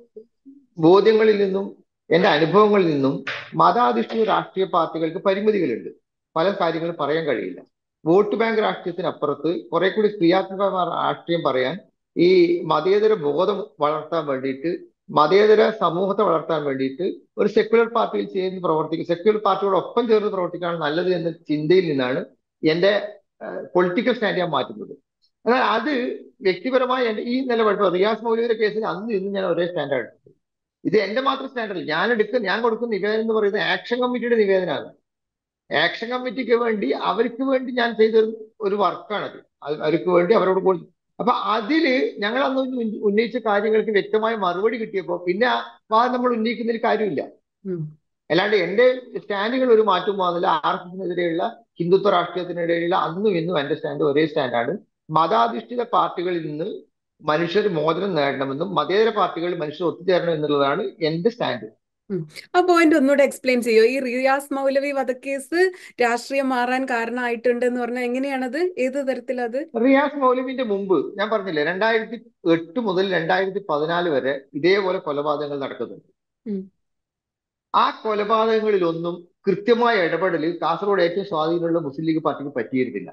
ബോധ്യങ്ങളിൽ നിന്നും എന്റെ അനുഭവങ്ങളിൽ നിന്നും മതാധിഷ്ഠിത രാഷ്ട്രീയ പാർട്ടികൾക്ക് പരിമിതികളുണ്ട്. പല കാര്യങ്ങളും പറയാൻ കഴിയില്ല. വോട്ട് ബാങ്ക് രാഷ്ട്രീയത്തിനപ്പുറത്ത് കുറെ കൂടി ക്രിയാത്മകമായ രാഷ്ട്രീയം പറയാൻ, ഈ മതേതര ബോധം വളർത്താൻ വേണ്ടിയിട്ട്, മതേതര സമൂഹത്തെ വളർത്താൻ വേണ്ടിയിട്ട് ഒരു സെക്യുലർ പാർട്ടിയിൽ ചേർന്ന് പ്രവർത്തിക്കും, സെക്യുലർ പാർട്ടിയോടൊപ്പം ചേർന്ന് പ്രവർത്തിക്കാണ് നല്ലത് എന്ന ചിന്തയിൽ നിന്നാണ് എന്റെ പൊളിറ്റിക്കൽ സ്റ്റാൻഡ് ഞാൻ മാറ്റുന്നത്. എന്നാൽ അത് വ്യക്തിപരമായി എന്റെ ഈ നിലപാട് റിയാസ് മൗലവിയുടെ കേസിൽ അന്ന് ഇന്ന് ഞാൻ ഒരേ സ്റ്റാൻഡാണ് എടുത്തത്. ഇത് എന്റെ മാത്രം സ്റ്റാൻഡല്ല. ഞാൻ എടുക്കുന്ന ഞാൻ കൊടുക്കുന്ന നിവേദനം എന്ന് പറയുന്നത് ആക്ഷൻ കമ്മിറ്റിയുടെ നിവേദനമാണ്. ആക്ഷൻ കമ്മിറ്റിക്ക് വേണ്ടി അവർക്ക് വേണ്ടി ഞാൻ ചെയ്ത ഒരു വർക്കാണത്. അവർക്ക് വേണ്ടി അവരോട് കൊടുത്തു. അപ്പൊ അതില് ഞങ്ങൾ അന്ന് ഉന്നയിച്ച കാര്യങ്ങൾക്ക് വ്യക്തമായ മറുപടി കിട്ടിയപ്പോ പിന്നെ ആ നമ്മൾ ഉന്നയിക്കുന്നതിൽ കാര്യമില്ല. അല്ലാണ്ട് എന്റെ സ്റ്റാൻഡുകൾ ഒരു മാറ്റം പോകുന്നില്ല. ആർ എസ് എസിനെതിരെയുള്ള ഹിന്ദുത്വ രാഷ്ട്രീയത്തിനെതിരെയുള്ള അന്നും ഇന്നും എന്റെ സ്റ്റാൻഡ് ഒരേ സ്റ്റാൻഡാണ്. മതാധിഷ്ഠിത പാർട്ടികളിൽ നിന്ന് മനുഷ്യർ മോചനം നേടണമെന്നും മതേതര പാർട്ടികളിൽ മനുഷ്യർ ഒത്തുചേരണം എന്നുള്ളതാണ് എന്റെ സ്റ്റാൻഡ്. ആ പോയിന്റ് ഒന്നുകൂടെ എക്സ്പ്ലെയിൻ ചെയ്യോ? ഈ റിയാസ് മൗലവി വധക്കേസ് രാഷ്ട്രീയം മാറാൻ കാരണമായിട്ടുണ്ട് എന്ന് പറഞ്ഞാൽ എങ്ങനെയാണത്? ഏത് തരത്തിലത്? റിയാസ് മൗലവിന്റെ മുമ്പ് ഞാൻ പറഞ്ഞില്ലേ, രണ്ടായിരത്തി എട്ട് മുതൽ രണ്ടായിരത്തി പതിനാല് വരെ ഇതേപോലെ കൊലപാതകങ്ങൾ നടക്കുന്നുണ്ട്. ആ കൊലപാതകങ്ങളിലൊന്നും കൃത്യമായ ഇടപെടൽ കാസർഗോഡ് ഏറ്റവും സ്വാധീനമുള്ള മുസ്ലിം ലീഗ് പാർട്ടിക്ക് പറ്റിയിരുന്നില്ല.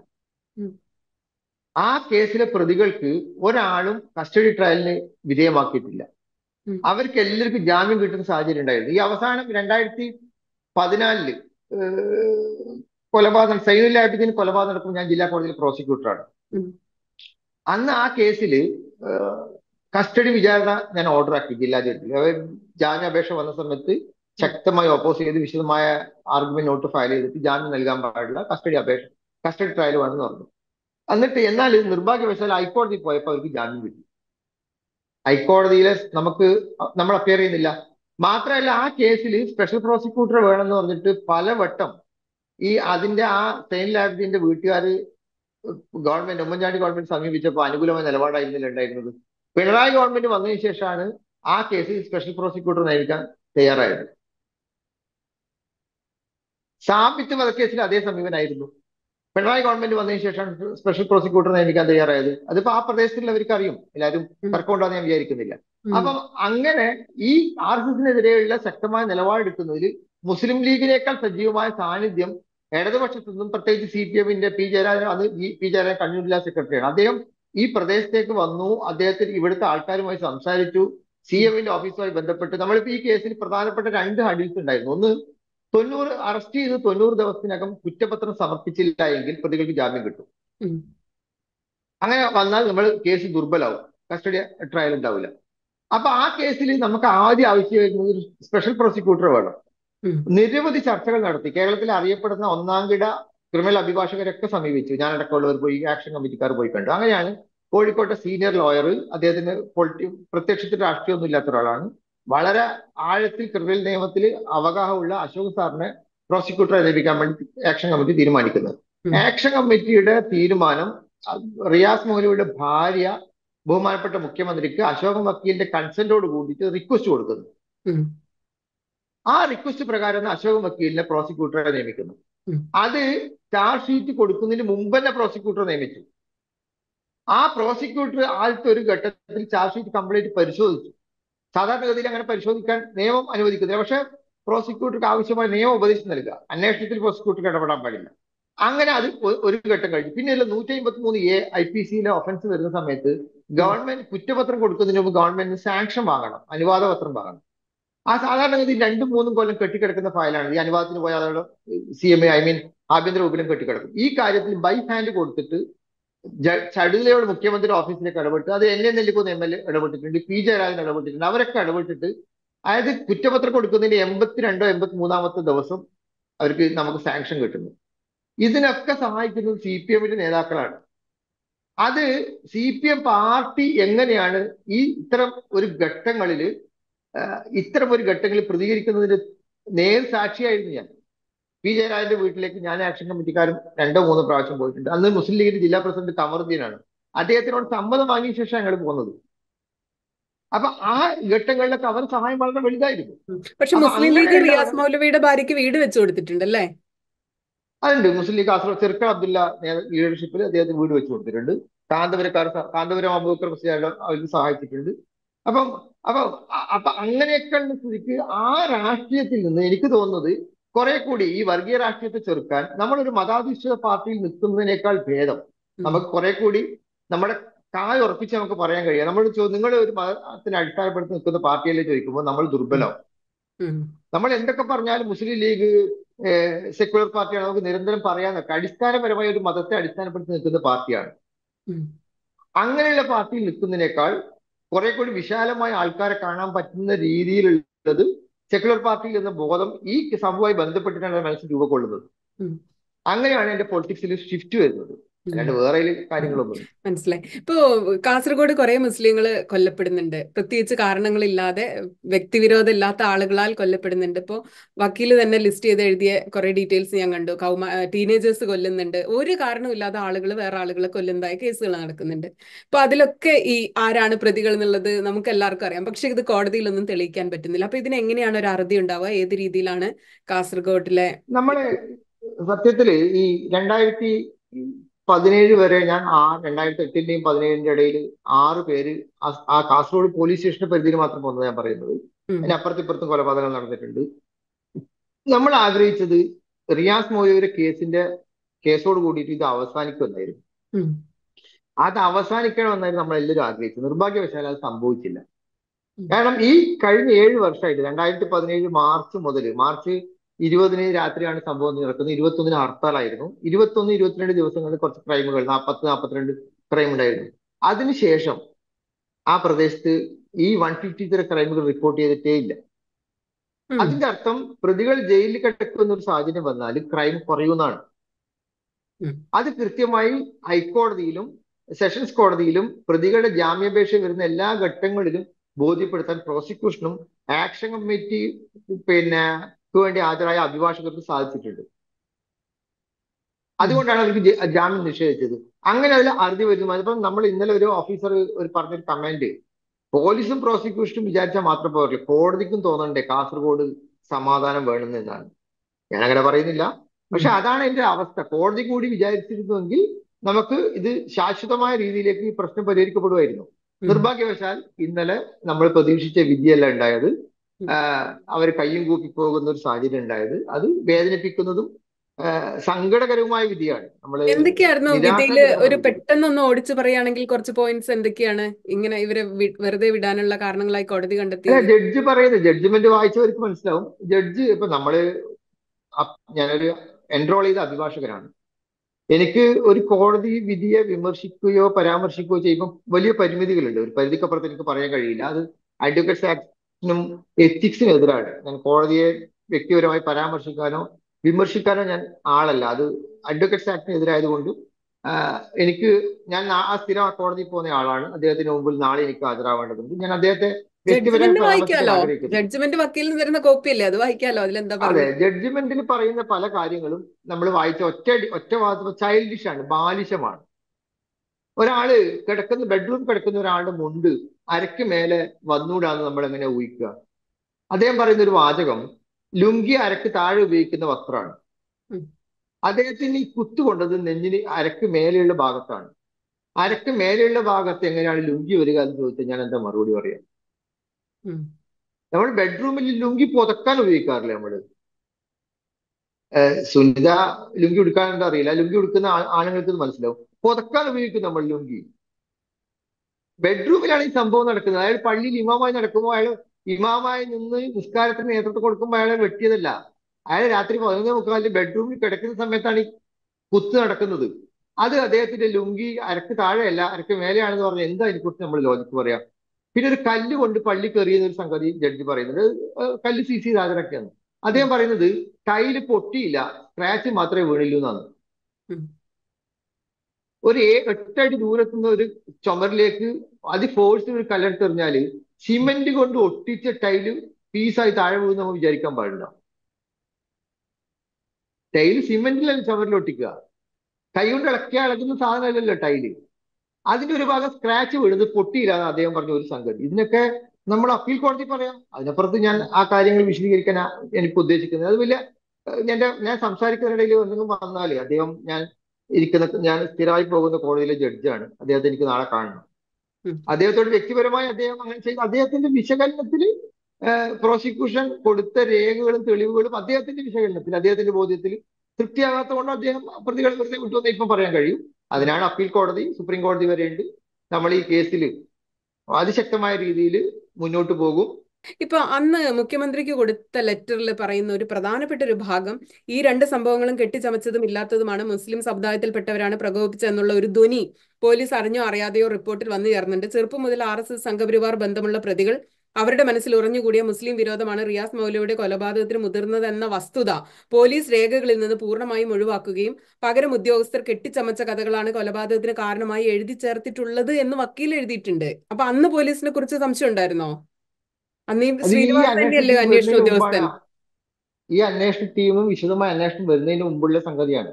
ആ കേസിലെ പ്രതികൾക്ക് ഒരാളും കസ്റ്റഡി ട്രയലിന് വിധേയമാക്കിയിട്ടില്ല. അവർക്ക് എല്ലാവർക്കും ജാമ്യം കിട്ടുന്ന സാഹചര്യം ഉണ്ടായിരുന്നു. ഈ അവസാനം രണ്ടായിരത്തി പതിനാലില് കൊലപാതകം സൈനുൽ ആബിദീൻ കൊലപാതകം നടക്കുമ്പോൾ ഞാൻ ജില്ലാ കോടതിയിൽ പ്രോസിക്യൂട്ടറാണ്. അന്ന് ആ കേസിൽ കസ്റ്റഡി വിചാരണ ഞാൻ ഓർഡർ ആക്കി ജില്ലാ ജഡ്ജിൽ. ജാമ്യാപേക്ഷ വന്ന സമയത്ത് ശക്തമായി ഓപ്പോസ് ചെയ്ത് വിശദമായ ആർഗ്യുമെന്റ് നോട്ട് ഫയൽ ചെയ്തിട്ട് ജാമ്യം നൽകാൻ പാടില്ല, കസ്റ്റഡി അപേക്ഷ കസ്റ്റഡി ട്രയൽ വേണമെന്ന് പറഞ്ഞു. എന്നിട്ട് എന്നാൽ നിർഭാഗ്യവശാൽ ഹൈക്കോടതിയിൽ പോയപ്പോൾ അവർക്ക് ജാമ്യം കിട്ടി. ഹൈക്കോടതിയിലെ നമുക്ക് നമ്മൾ അപ്പിയർ ചെയ്യുന്നില്ല. മാത്രമല്ല ആ കേസിൽ സ്പെഷ്യൽ പ്രോസിക്യൂട്ടർ വേണമെന്ന് പറഞ്ഞിട്ട് പലവട്ടം ഈ അതിന്റെ ആ സൈനുൽ ആബിദീന്റെ വീട്ടുകാർ ഗവൺമെന്റ് ഉമ്മൻചാണ്ടി ഗവൺമെന്റ് സമീപിച്ചപ്പോൾ അനുകൂലമായ നിലപാടായിരുന്നില്ല ഉണ്ടായിരുന്നത്. പിണറായി ഗവൺമെന്റ് വന്നതിന് ശേഷമാണ് ആ കേസിൽ സ്പെഷ്യൽ പ്രോസിക്യൂട്ടർ നിയമിക്കാൻ തയ്യാറായത്. സാബിത്ത് വധക്കേസിൽ അതേ സമീപനായിരുന്നു. പിണറായി ഗവൺമെന്റ് വന്നതിന് ശേഷമാണ് സ്പെഷ്യൽ പ്രോസിക്യൂട്ടർ നിയമിക്കാൻ തയ്യാറായത്. അതിപ്പോ ആ പ്രദേശത്തുള്ളവർക്ക് അറിയും, എല്ലാവരും തർക്കമുണ്ടാന്ന് ഞാൻ വിചാരിക്കുന്നില്ല. അപ്പം അങ്ങനെ ഈ ആർ എസ് എസിനെതിരെയുള്ള ശക്തമായ നിലപാടെടുക്കുന്നതിൽ മുസ്ലിം ലീഗിനേക്കാൾ സജീവമായ സാന്നിധ്യം ഇടതുപക്ഷത്തു നിന്നും പ്രത്യേകിച്ച് സി പി എമ്മിന്റെ പി ജയരാജൻ, അത് പി ജയരാജൻ കണ്ണൂർ ജില്ലാ സെക്രട്ടറിയാണ്. അദ്ദേഹം ഈ പ്രദേശത്തേക്ക് വന്നു, അദ്ദേഹത്തിന് ഇവിടുത്തെ ആൾക്കാരുമായി സംസാരിച്ചു, സി എമ്മിന്റെ ഓഫീസുമായി ബന്ധപ്പെട്ട്. നമ്മളിപ്പോ ഈ കേസിൽ പ്രധാനപ്പെട്ട രണ്ട് ഹഡിൽസ് ഉണ്ടായിരുന്നു. ഒന്ന്, തൊണ്ണൂറ് അറസ്റ്റ് ചെയ്ത് തൊണ്ണൂറ് ദിവസത്തിനകം കുറ്റപത്രം സമർപ്പിച്ചില്ല എങ്കിൽ പ്രതികൾക്ക് ജാമ്യം കിട്ടും. അങ്ങനെ വന്നാൽ നമ്മൾ കേസ് ദുർബലാവും, കസ്റ്റഡി ട്രയൽ ഉണ്ടാവില്ല. അപ്പൊ ആ കേസിൽ നമുക്ക് ആദ്യം ആവശ്യം വരുന്നത് ഒരു സ്പെഷ്യൽ പ്രോസിക്യൂട്ടർ വേണം. നിരവധി ചർച്ചകൾ നടത്തി. കേരളത്തിൽ അറിയപ്പെടുന്ന ഒന്നാംകിട ക്രിമിനൽ അഭിഭാഷകരൊക്കെ സമീപിച്ചു. ഞാനടക്കമുള്ളവർ പോയി, ആക്ഷൻ കമ്മിറ്റിക്കാർ പോയി കണ്ടു. അങ്ങനെയാണ് കോഴിക്കോട്ടെ സീനിയർ ലോയർ, അദ്ദേഹത്തിന് പൊളിറ്റി പ്രത്യക്ഷത്തിൽ രാഷ്ട്രീയമൊന്നും ഇല്ലാത്ത ഒരാളാണ്, വളരെ ആഴത്തിൽ ക്രിമിനൽ നിയമത്തിൽ അവഗാഹമുള്ള അശോക് സാറിനെ പ്രോസിക്യൂട്ടറെ നിയമിക്കാൻ വേണ്ടി ആക്ഷൻ കമ്മിറ്റി തീരുമാനിക്കുന്നത്. ആക്ഷൻ കമ്മിറ്റിയുടെ തീരുമാനം റിയാസ് മൗലവിയുടെ ഭാര്യ ബഹുമാനപ്പെട്ട മുഖ്യമന്ത്രിക്ക് അശോകൻ വക്കീലിന്റെ കൺസെന്റോട് കൂടിയിട്ട് റിക്വസ്റ്റ് കൊടുക്കുന്നു. ആ റിക്വസ്റ്റ് പ്രകാരം അശോകൻ വക്കീലിനെ പ്രോസിക്യൂട്ടറെ നിയമിക്കുന്നു. അത് ചാർജ് ഷീറ്റ് കൊടുക്കുന്നതിന് മുമ്പ് തന്നെ പ്രോസിക്യൂട്ടറെ നിയമിച്ചു. ആ പ്രോസിക്യൂട്ടർ ആദ്യത്തെ ഒരു ഘട്ടത്തിൽ ചാർജ് ഷീറ്റ് കംപ്ലീറ്റ് പരിശോധിച്ചു. സാധാരണഗതിയിൽ അങ്ങനെ പരിശോധിക്കാൻ നിയമം അനുവദിക്കുന്നില്ല. പക്ഷെ പ്രോസിക്യൂട്ടർക്ക് ആവശ്യമായ നിയമ ഉപദേശം നൽകുക, അന്വേഷണത്തിൽ പ്രോസിക്യൂട്ടർക്ക് ഇടപെടാൻ പാടില്ല. അങ്ങനെ അത് ഒരു ഘട്ടം കഴിഞ്ഞു. പിന്നെയുള്ള നൂറ്റി അമ്പത്തി മൂന്ന് എ ഐ പി സിയിലെ ഒഫൻസ് വരുന്ന സമയത്ത് ഗവൺമെന്റ് കുറ്റപത്രം കൊടുക്കുന്നതിന് മുമ്പ് ഗവൺമെന്റിന് സാങ്ഷൻ വാങ്ങണം, അനുവാദ പത്രം വാങ്ങണം. ആ സാധാരണഗതി രണ്ടും മൂന്നും കൊല്ലം കെട്ടിക്കിടക്കുന്ന ഫയലാണ്. ഈ അനുവാദത്തിന് പോയ ആളുകൾ C M A I mean ആഭ്യന്തര വകുപ്പിലും കെട്ടിക്കിടക്കും. ഈ കാര്യത്തിൽ ബൈ ഹാൻഡ് കൊടുത്തിട്ട് ചടുലയോട് മുഖ്യമന്ത്രി ഓഫീസിലേക്ക് ഇടപെട്ട്, അത് N N Nellikkunnu M L A ഇടപെട്ടിട്ടുണ്ട്, പി ജയരാജൻ ഇടപെട്ടിട്ടുണ്ട്. അവരൊക്കെ ഇടപെട്ടിട്ട് അതായത് കുറ്റപത്രം കൊടുക്കുന്നതിന്റെ എൺപത്തിരണ്ടോ എൺപത്തി മൂന്നാമത്തെ ദിവസം അവർക്ക് നമുക്ക് സാങ്ഷൻ കിട്ടുന്നു. ഇതിനൊക്കെ സഹായിക്കുന്നത് സി പി എമ്മിന്റെ നേതാക്കളാണ്. അത് സി പി എം പാർട്ടി എങ്ങനെയാണ് ഈ ഇത്തരം ഒരു ഘട്ടങ്ങളിൽ ഇത്തരം ഒരു ഘട്ടങ്ങളിൽ പ്രതികരിക്കുന്നതിന് നേർ സാക്ഷിയായിരുന്നു ഞാൻ. പി ജയരാജന്റെ വീട്ടിലേക്ക് ഞാൻ ആക്ഷൻ കമ്മിറ്റിക്കാരും രണ്ടോ മൂന്നോ പ്രാവശ്യം പോയിട്ടുണ്ട്. അന്ന് മുസ്ലിം ലീഗിന്റെ ജില്ലാ പ്രസിഡന്റ് കമറുദ്ദീനാണ്. അദ്ദേഹത്തിനോട് സമ്മതം വാങ്ങിയ ശേഷം ഞങ്ങൾ പോകുന്നത്. അപ്പൊ ആ ഘട്ടങ്ങളിലൊക്കെ അവർ സഹായം വളരെ വലുതായിരുന്നു. പക്ഷെ മുസ്ലിം ലീഗ് റിയാസ് മൗലവിയുടെ ഭാര്യയ്ക്ക് വീട് വെച്ചു കൊടുത്തിട്ടുണ്ടല്ലേ? അതുണ്ട്. മുസ്ലിം ലീഗ് കാസർഗോഡ് ചെറുക്കൽ അബ്ദുള്ള ലീഡർഷിപ്പിൽ അദ്ദേഹത്തിന് വീട് വെച്ചു കൊടുത്തിട്ടുണ്ട്. കാന്തപുരക്കാർ കാന്തപുരം അബൂബക്കർ മുസ്ലിം അവർക്ക് സഹായിച്ചിട്ടുണ്ട്. അപ്പം അപ്പൊ അപ്പൊ അങ്ങനെയൊക്കെയുള്ള സ്ഥിതിക്ക് ആ രാഷ്ട്രീയത്തിൽ നിന്ന് എനിക്ക് തോന്നുന്നത് കുറെ കൂടി ഈ വർഗീയ രാഷ്ട്രീയത്തെ ചെറുക്കാൻ നമ്മളൊരു മതാധിഷ്ഠിത പാർട്ടിയിൽ നിൽക്കുന്നതിനേക്കാൾ ഭേദം നമുക്ക് കുറെ കൂടി നമ്മുടെ കായ ഉറപ്പിച്ച് നമുക്ക് പറയാൻ കഴിയാം. നമ്മൾ നിങ്ങളുടെ ഒരു മതത്തിന് അടിസ്ഥാനപ്പെടുത്തി നിൽക്കുന്ന പാർട്ടിയല്ലേ ചോദിക്കുമ്പോൾ നമ്മൾ ദുർബലമാവും. നമ്മൾ എന്തൊക്കെ പറഞ്ഞാലും മുസ്ലിം ലീഗ് സെക്യുലർ പാർട്ടിയാണ്, നമുക്ക് നിരന്തരം പറയാൻ നോക്കാം. അടിസ്ഥാനപരമായ ഒരു മതത്തെ അടിസ്ഥാനപ്പെടുത്തി നിൽക്കുന്ന പാർട്ടിയാണ്. അങ്ങനെയുള്ള പാർട്ടിയിൽ നിൽക്കുന്നതിനേക്കാൾ കുറെ കൂടി വിശാലമായ ആൾക്കാരെ കാണാൻ പറ്റുന്ന രീതിയിലുള്ളത് സെക്യുലർ പാർട്ടിയിൽ എന്ന ബോധം ഈ സംഭവമായി ബന്ധപ്പെട്ടിട്ടാണ് മനസ്സിൽ രൂപക്കൊള്ളുന്നത്. അങ്ങനെയാണ് എന്റെ പൊളിറ്റിക്സിൽ ഷിഫ്റ്റ് വരുന്നത്. അല്ലാണ്ട് വേറെ കാര്യങ്ങളൊന്നും. മനസ്സിലായി. ഇപ്പോ കാസർഗോഡ് കുറെ മുസ്ലിങ്ങൾ കൊല്ലപ്പെടുന്നുണ്ട്, പ്രത്യേകിച്ച് കാരണങ്ങളില്ലാതെ, വ്യക്തിവിരോധം ഇല്ലാത്ത ആളുകളാൽ കൊല്ലപ്പെടുന്നുണ്ട്. ഇപ്പോ വക്കീൽ തന്നെ ലിസ്റ്റ് ചെയ്ത് എഴുതിയ കുറെ ഡീറ്റെയിൽസ് ഞാൻ കണ്ടു. കൗമാ ടീനേജേഴ്സ് കൊല്ലുന്നുണ്ട്, ഒരു കാരണമില്ലാതെ ആളുകൾ വേറെ ആളുകളെ കൊല്ലുന്നതായ കേസുകൾ നടക്കുന്നുണ്ട്. അപ്പൊ അതിലൊക്കെ ഈ ആരാണ് പ്രതികൾ എന്നുള്ളത് നമുക്ക് എല്ലാവർക്കും അറിയാം. പക്ഷെ ഇത് കോടതിയിലൊന്നും തെളിയിക്കാൻ പറ്റുന്നില്ല. അപ്പൊ ഇതിന് എങ്ങനെയാണ് ഒരു അറുതി ഉണ്ടാവുക? ഏത് രീതിയിലാണ് കാസർഗോഡിലെ നമ്മള് സത്യത്തില് ഈ രണ്ടായിരത്തി പതിനേഴ് വരെ ഞാൻ ആ രണ്ടായിരത്തി എട്ടിന്റെയും പതിനേഴിന്റെ ഇടയിൽ ആറ് പേര് ആ കാസർഗോഡ് പോലീസ് സ്റ്റേഷന്റെ പരിധിയിൽ മാത്രം പോകുന്നത് ഞാൻ പറയുന്നത്. അതിന് അപ്പുറത്തിപ്പുറത്തും കൊലപാതകം നടന്നിട്ടുണ്ട്. നമ്മൾ ആഗ്രഹിച്ചത് റിയാസ് മൗലവിയുടെ കേസിന്റെ കേസോട് കൂടിയിട്ട് ഇത് അവസാനിക്കുമെന്നായിരുന്നു. അത് അവസാനിക്കണമെന്നായിരുന്നു നമ്മളെല്ലാവരും ആഗ്രഹിച്ചത്. നിർഭാഗ്യവശാൽ അത് സംഭവിച്ചില്ല. കാരണം ഈ കഴിഞ്ഞ ഏഴ് വർഷമായിട്ട് രണ്ടായിരത്തി പതിനേഴ് മാർച്ച് മുതൽ മാർച്ച് ഇരുപതിന് രാത്രിയാണ് സംഭവം നടക്കുന്നത്. ഇരുപത്തൊന്നിന് ഹർത്താലായിരുന്നു. ഇരുപത്തൊന്ന് ഇരുപത്തിരണ്ട് ദിവസങ്ങളിൽ കുറച്ച് ക്രൈമുകൾ, നാൽപ്പത്തി നാൽപ്പത്തിരണ്ട് ക്രൈം ഉണ്ടായിരുന്നു. അതിനുശേഷം ആ പ്രദേശത്ത് ഈ വൺ ഫിഫ്റ്റി തര ക്രൈമുകൾ റിപ്പോർട്ട് ചെയ്തിട്ടേ ഇല്ല. അതിന്റെ അർത്ഥം പ്രതികൾ ജയിലിൽ കിടക്കുന്ന ഒരു സാഹചര്യം വന്നാൽ ക്രൈം കുറയുന്നതാണ്. അത് കൃത്യമായി ഹൈക്കോടതിയിലും സെഷൻസ് കോടതിയിലും പ്രതികളുടെ ജാമ്യാപേക്ഷ വരുന്ന എല്ലാ ഘട്ടങ്ങളിലും ബോധ്യപ്പെടുത്താൻ പ്രോസിക്യൂഷനും ആക്ഷൻ കമ്മിറ്റി പിന്നെ വേണ്ടി ഹാജരായ അഭിഭാഷകർക്ക് സാധിച്ചിട്ടുണ്ട്. അതുകൊണ്ടാണ് അവർക്ക് ജാമ്യം നിഷേധിച്ചത്. അങ്ങനെ അതിൽ അറുതി വരുന്നു. അതിപ്പം നമ്മൾ ഇന്നലെ ഒരു ഓഫീസർ ഒരു പറഞ്ഞൊരു കമന്റ്, പോലീസും പ്രോസിക്യൂഷനും വിചാരിച്ചാൽ മാത്രം പോരല്ലോ, കോടതിക്കും തോന്നണ്ടേ കാസർഗോഡ് സമാധാനം വേണമെന്നാണ്. ഞാൻ അങ്ങനെ പറയുന്നില്ല, പക്ഷെ അതാണ് എന്റെ അവസ്ഥ. കോടതി കൂടി വിചാരിച്ചിരുന്നുവെങ്കിൽ നമുക്ക് ഇത് ശാശ്വതമായ രീതിയിലേക്ക് ഈ പ്രശ്നം പരിഹരിക്കപ്പെടുമായിരുന്നു. നിർഭാഗ്യവശാൽ ഇന്നലെ നമ്മൾ പ്രതീക്ഷിച്ച വിധിയല്ല ഉണ്ടായത്. അവർ കയ്യും കൂപ്പി പോകുന്ന ഒരു സാഹചര്യം ഉണ്ടായത്. അത് വേദനിപ്പിക്കുന്നതും സങ്കടകരവുമായ വിധിയാണ്. നമ്മള് എന്തൊക്കെയായിരുന്നു വിധിയില് നിരാശാജനകമായ ഒരു വിധിയാണ്. പെട്ടെന്നൊന്ന് ഓടിച്ചു പറയുകയാണെങ്കിൽ കുറച്ച് പോയിന്റ്സ് എന്തൊക്കെയാണ് ഇങ്ങനെ ഇവരെ വി- വെറുതെ വിടാനുള്ള കാരണങ്ങളായി കോടതി അല്ല, കണ്ടെത്തിയത്? ജഡ്ജി പറയുന്നത്, ജഡ്ജ്മെന്റ് വായിച്ചവർക്ക് മനസ്സിലാവും. ജഡ്ജ് ഇപ്പൊ നമ്മള് അപ്- ഞാനൊരു എൻറോൾ ചെയ്ത അഭിഭാഷകനാണ്. എനിക്ക് ഒരു കോടതി വിധിയെ വിമർശിക്കുകയോ പരാമർശിക്കുകയോ ചെയ്യുമ്പോൾ വലിയ പരിമിതികളുണ്ട്. ഒരു പരിധിക്കപ്പുറത്ത് എനിക്ക് പറയാൻ കഴിയില്ല. അത് അഡ്വക്കേറ്റ്സ് ആക്ടിനും എത്തിക്സിനും എതിരാണ്. ഞാൻ കോടതിയെ വ്യക്തിപരമായി പരാമർശിക്കാനോ വിമർശിക്കാനോ ഞാൻ ആളല്ല. അത് അഡ്വക്കേറ്റ്സ് ആക്ടിന് എതിരായതുകൊണ്ട് എനിക്ക്, ഞാൻ ആ ആ സ്ഥിരം ആ കോടതിയിൽ പോകുന്ന ആളാണ്. അദ്ദേഹത്തിന് മുമ്പിൽ നാളെ എനിക്ക് ഹാജരാവേണ്ടതുണ്ട്. ഞാൻ അദ്ദേഹത്തെ വ്യക്തിപരമായി ജഡ്ജ്മെന്റ് പരാമർശിക്കാൻ വായിക്കാലോ? ആഗ്രഹിക്കുന്നില്ല. ജഡ്ജ്മെന്റ് വക്കീലിന് തരുന്ന കോപ്പിയല്ലേ, അത് വായിക്കാലോ, അതിലെന്താ അതെ, പറഞ്ഞത്? ജഡ്ജിമെന്റിൽ പറയുന്ന പല കാര്യങ്ങളും നമ്മൾ വായിച്ച ഒറ്റ ഒറ്റ വാദം ചൈൽഡിഷ് ആണ്, ബാലിശമാണ്. ഒരാള് കിടക്കുന്ന ബെഡ്റൂം കിടക്കുന്ന ഒരാളുടെ മുണ്ട് അരയ്ക്ക് മേലെ വന്നൂടാന്ന് നമ്മൾ എങ്ങനെ ഊഹിക്കുക? അദ്ദേഹം പറയുന്ന ഒരു വാചകം, ലുങ്കി അരക്ക് താഴെ ഉപയോഗിക്കുന്ന വസ്ത്രമാണ്. ഉം, അദ്ദേഹത്തിന് ഈ കുത്തുകൊണ്ടത് നെഞ്ഞിന് അരക്ക് മേലെയുള്ള ഭാഗത്താണ്. അരക്ക് മേലെയുള്ള ഭാഗത്ത് എങ്ങനെയാണ് ലുങ്കി വരിക എന്ന് ചോദിച്ചാൽ ഞാൻ എന്താ മറുപടി പറയാം? ഉം, നമ്മൾ ബെഡ്റൂമിൽ ലുങ്കി പുതക്കാൻ ഉപയോഗിക്കാറില്ല നമ്മള്. സുനിത ലുങ്കി ഉടുക്കാൻ എന്താ അറിയില്ല, ലുങ്കി ഉടുക്കുന്ന ആ- ആണുങ്ങൾക്ക് ഇത് മനസ്സിലാവും. പുതക്കാൻ ഉപയോഗിക്കും നമ്മൾ ലുങ്കി. ബെഡ്റൂമിലാണ് ഈ സംഭവം നടക്കുന്നത്. അയാൾ പള്ളിയിൽ ഇമാമായി നടക്കുമ്പോൾ അയാൾ ഇമാമായി നിന്ന് നിസ്കാരത്തിന് നേതൃത്വം കൊടുക്കുമ്പോൾ അയാളെ വെട്ടിയതല്ല. അയാൾ രാത്രി പതിനൊന്നേ മുക്കാലിന് ബെഡ്റൂമിൽ കിടക്കുന്ന സമയത്താണ് ഈ കുത്ത് നടക്കുന്നത്. അത് അദ്ദേഹത്തിന്റെ ലുങ്കി അരക്ക് താഴെയല്ല അരക്ക് മേലെയാണെന്ന് പറഞ്ഞാൽ എന്താ അതിനെക്കുറിച്ച് നമ്മൾ ലോജിക്ക് പറയാം? പിന്നെ ഒരു കല്ല് കൊണ്ട് പള്ളി കയറിയെന്ന ഒരു സംഗതി ജഡ്ജി പറയുന്നത്, ഏഹ് കല്ല് സി സി ഹാജരാക്കിയാണ്. ഉം, അദ്ദേഹം പറയുന്നത് ടൈല് പൊട്ടിയില്ല, സ്ക്രാച്ച് മാത്രമേ വീണില്ലൂ എന്നാണ്. ഉം, ഒരു ഏ- എട്ടടി ദൂരത്തുനിന്ന് ഒരു ചുമരിലേക്ക് അതി ഫോഴ്സിൽ ഒരു കല്ലെടുത്ത് എറിഞ്ഞാല് സിമെന്റ് കൊണ്ട് ഒട്ടിച്ച ടൈല് പീസായി താഴെ വീഴും നമ്മൾ വിചാരിക്കാൻ പാടില്ല. ടൈല് സിമെന്റിലല്ല ചുമരിൽ ഒട്ടിക്കുക. കൈ കൊണ്ട് ഇളക്കിയാൽ ഇളകുന്ന സാധനമല്ലല്ലോ ടൈല്. അതിന്റെ ഒരു ഭാഗം സ്ക്രാച്ച് വീഴുന്നത് പൊട്ടിയില്ല എന്ന് അദ്ദേഹം പറഞ്ഞ ഒരു സംഗതി. ഇതിനൊക്കെ നമ്മൾ അപ്പീൽ കോടതി പറയാം. അതിനപ്പുറത്ത് ഞാൻ ഉം. ആ കാര്യങ്ങൾ വിശദീകരിക്കാൻ എനിക്ക് ഉദ്ദേശിക്കുന്നത് അത് വലിയ, ഏഹ് എന്റെ ഞാൻ സംസാരിക്കുന്നതിനിടയിൽ എന്തെങ്കിലും വന്നാലേ അദ്ദേഹം, ഞാൻ ഇരിക്കുന്ന, ഞാൻ സ്ഥിരമായി പോകുന്ന കോടതിയിലെ ജഡ്ജാണ്. അദ്ദേഹത്തെ എനിക്ക് നാളെ കാണണം. ഉം. അദ്ദേഹത്തോട് വ്യക്തിപരമായി അദ്ദേഹം അങ്ങനെ ചെയ്ത് അദ്ദേഹത്തിന്റെ വിശകലനത്തിൽ, പ്രോസിക്യൂഷൻ കൊടുത്ത രേഖകളും തെളിവുകളും അദ്ദേഹത്തിന്റെ വിശകലനത്തിൽ, അദ്ദേഹത്തിന്റെ ബോധ്യത്തിൽ തൃപ്തിയാകാത്തത് കൊണ്ട് അദ്ദേഹം പ്രതികളെ വെറുതെ വിട്ടുവെന്ന് ഇപ്പം പറയാൻ കഴിയും. അതിനാണ് അപ്പീൽ കോടതി, സുപ്രീം കോടതി വരെയുണ്ട്. നമ്മൾ ഈ കേസിൽ അതിശക്തമായ രീതിയിൽ മുന്നോട്ട് പോകും. ഇപ്പൊ അന്ന് മുഖ്യമന്ത്രിക്ക് കൊടുത്ത ലെറ്ററിൽ പറയുന്ന ഒരു പ്രധാനപ്പെട്ട ഒരു ഭാഗം, ഈ രണ്ട് സംഭവങ്ങളും കെട്ടിച്ചമച്ചതും ഇല്ലാത്തതുമാണ്, മുസ്ലിം സമുദായത്തിൽപ്പെട്ടവരാണ് പ്രകോപിച്ചതെന്നുള്ള ഒരു ധ്വനി പോലീസ് അറിഞ്ഞോ അറിയാതെയോ റിപ്പോർട്ടിൽ വന്നു ചേർന്നുണ്ട്. ചെറുപ്പം മുതൽ ആർ എസ് എസ് സംഘപരിവാർ ബന്ധമുള്ള പ്രതികൾ, അവരുടെ മനസ്സിൽ ഉറഞ്ഞുകൂടിയ മുസ്ലിം വിരോധമാണ് റിയാസ് മൗലവിയുടെ കൊലപാതകത്തിന് മുതിർന്നതെന്ന വസ്തുത പോലീസ് രേഖകളിൽ നിന്ന് പൂർണ്ണമായും ഒഴിവാക്കുകയും പകരം ഉദ്യോഗസ്ഥർ കെട്ടിച്ചമച്ച കഥകളാണ് കൊലപാതകത്തിന് കാരണമായി എഴുതി ചേർത്തിട്ടുള്ളത് എന്ന് വക്കീൽ എഴുതിയിട്ടുണ്ട്. അപ്പൊ അന്ന് പോലീസിനെ കുറിച്ച് സംശയം ഉണ്ടായിരുന്നോ? അന്ന് ഈ അത് ഈ ശ്രീനിവാസ് അന്വേഷണ തന്നെയല്ലേ ടീം അന്വേഷണ വരുന്നതിന് മുമ്പാണ്. ഉദ്യോഗസ്ഥൻ? ഈ അന്വേഷണ ടീമും വിശദമായ അന്വേഷണം വരുന്നതിന് മുമ്പുള്ള സംഗതിയാണ്.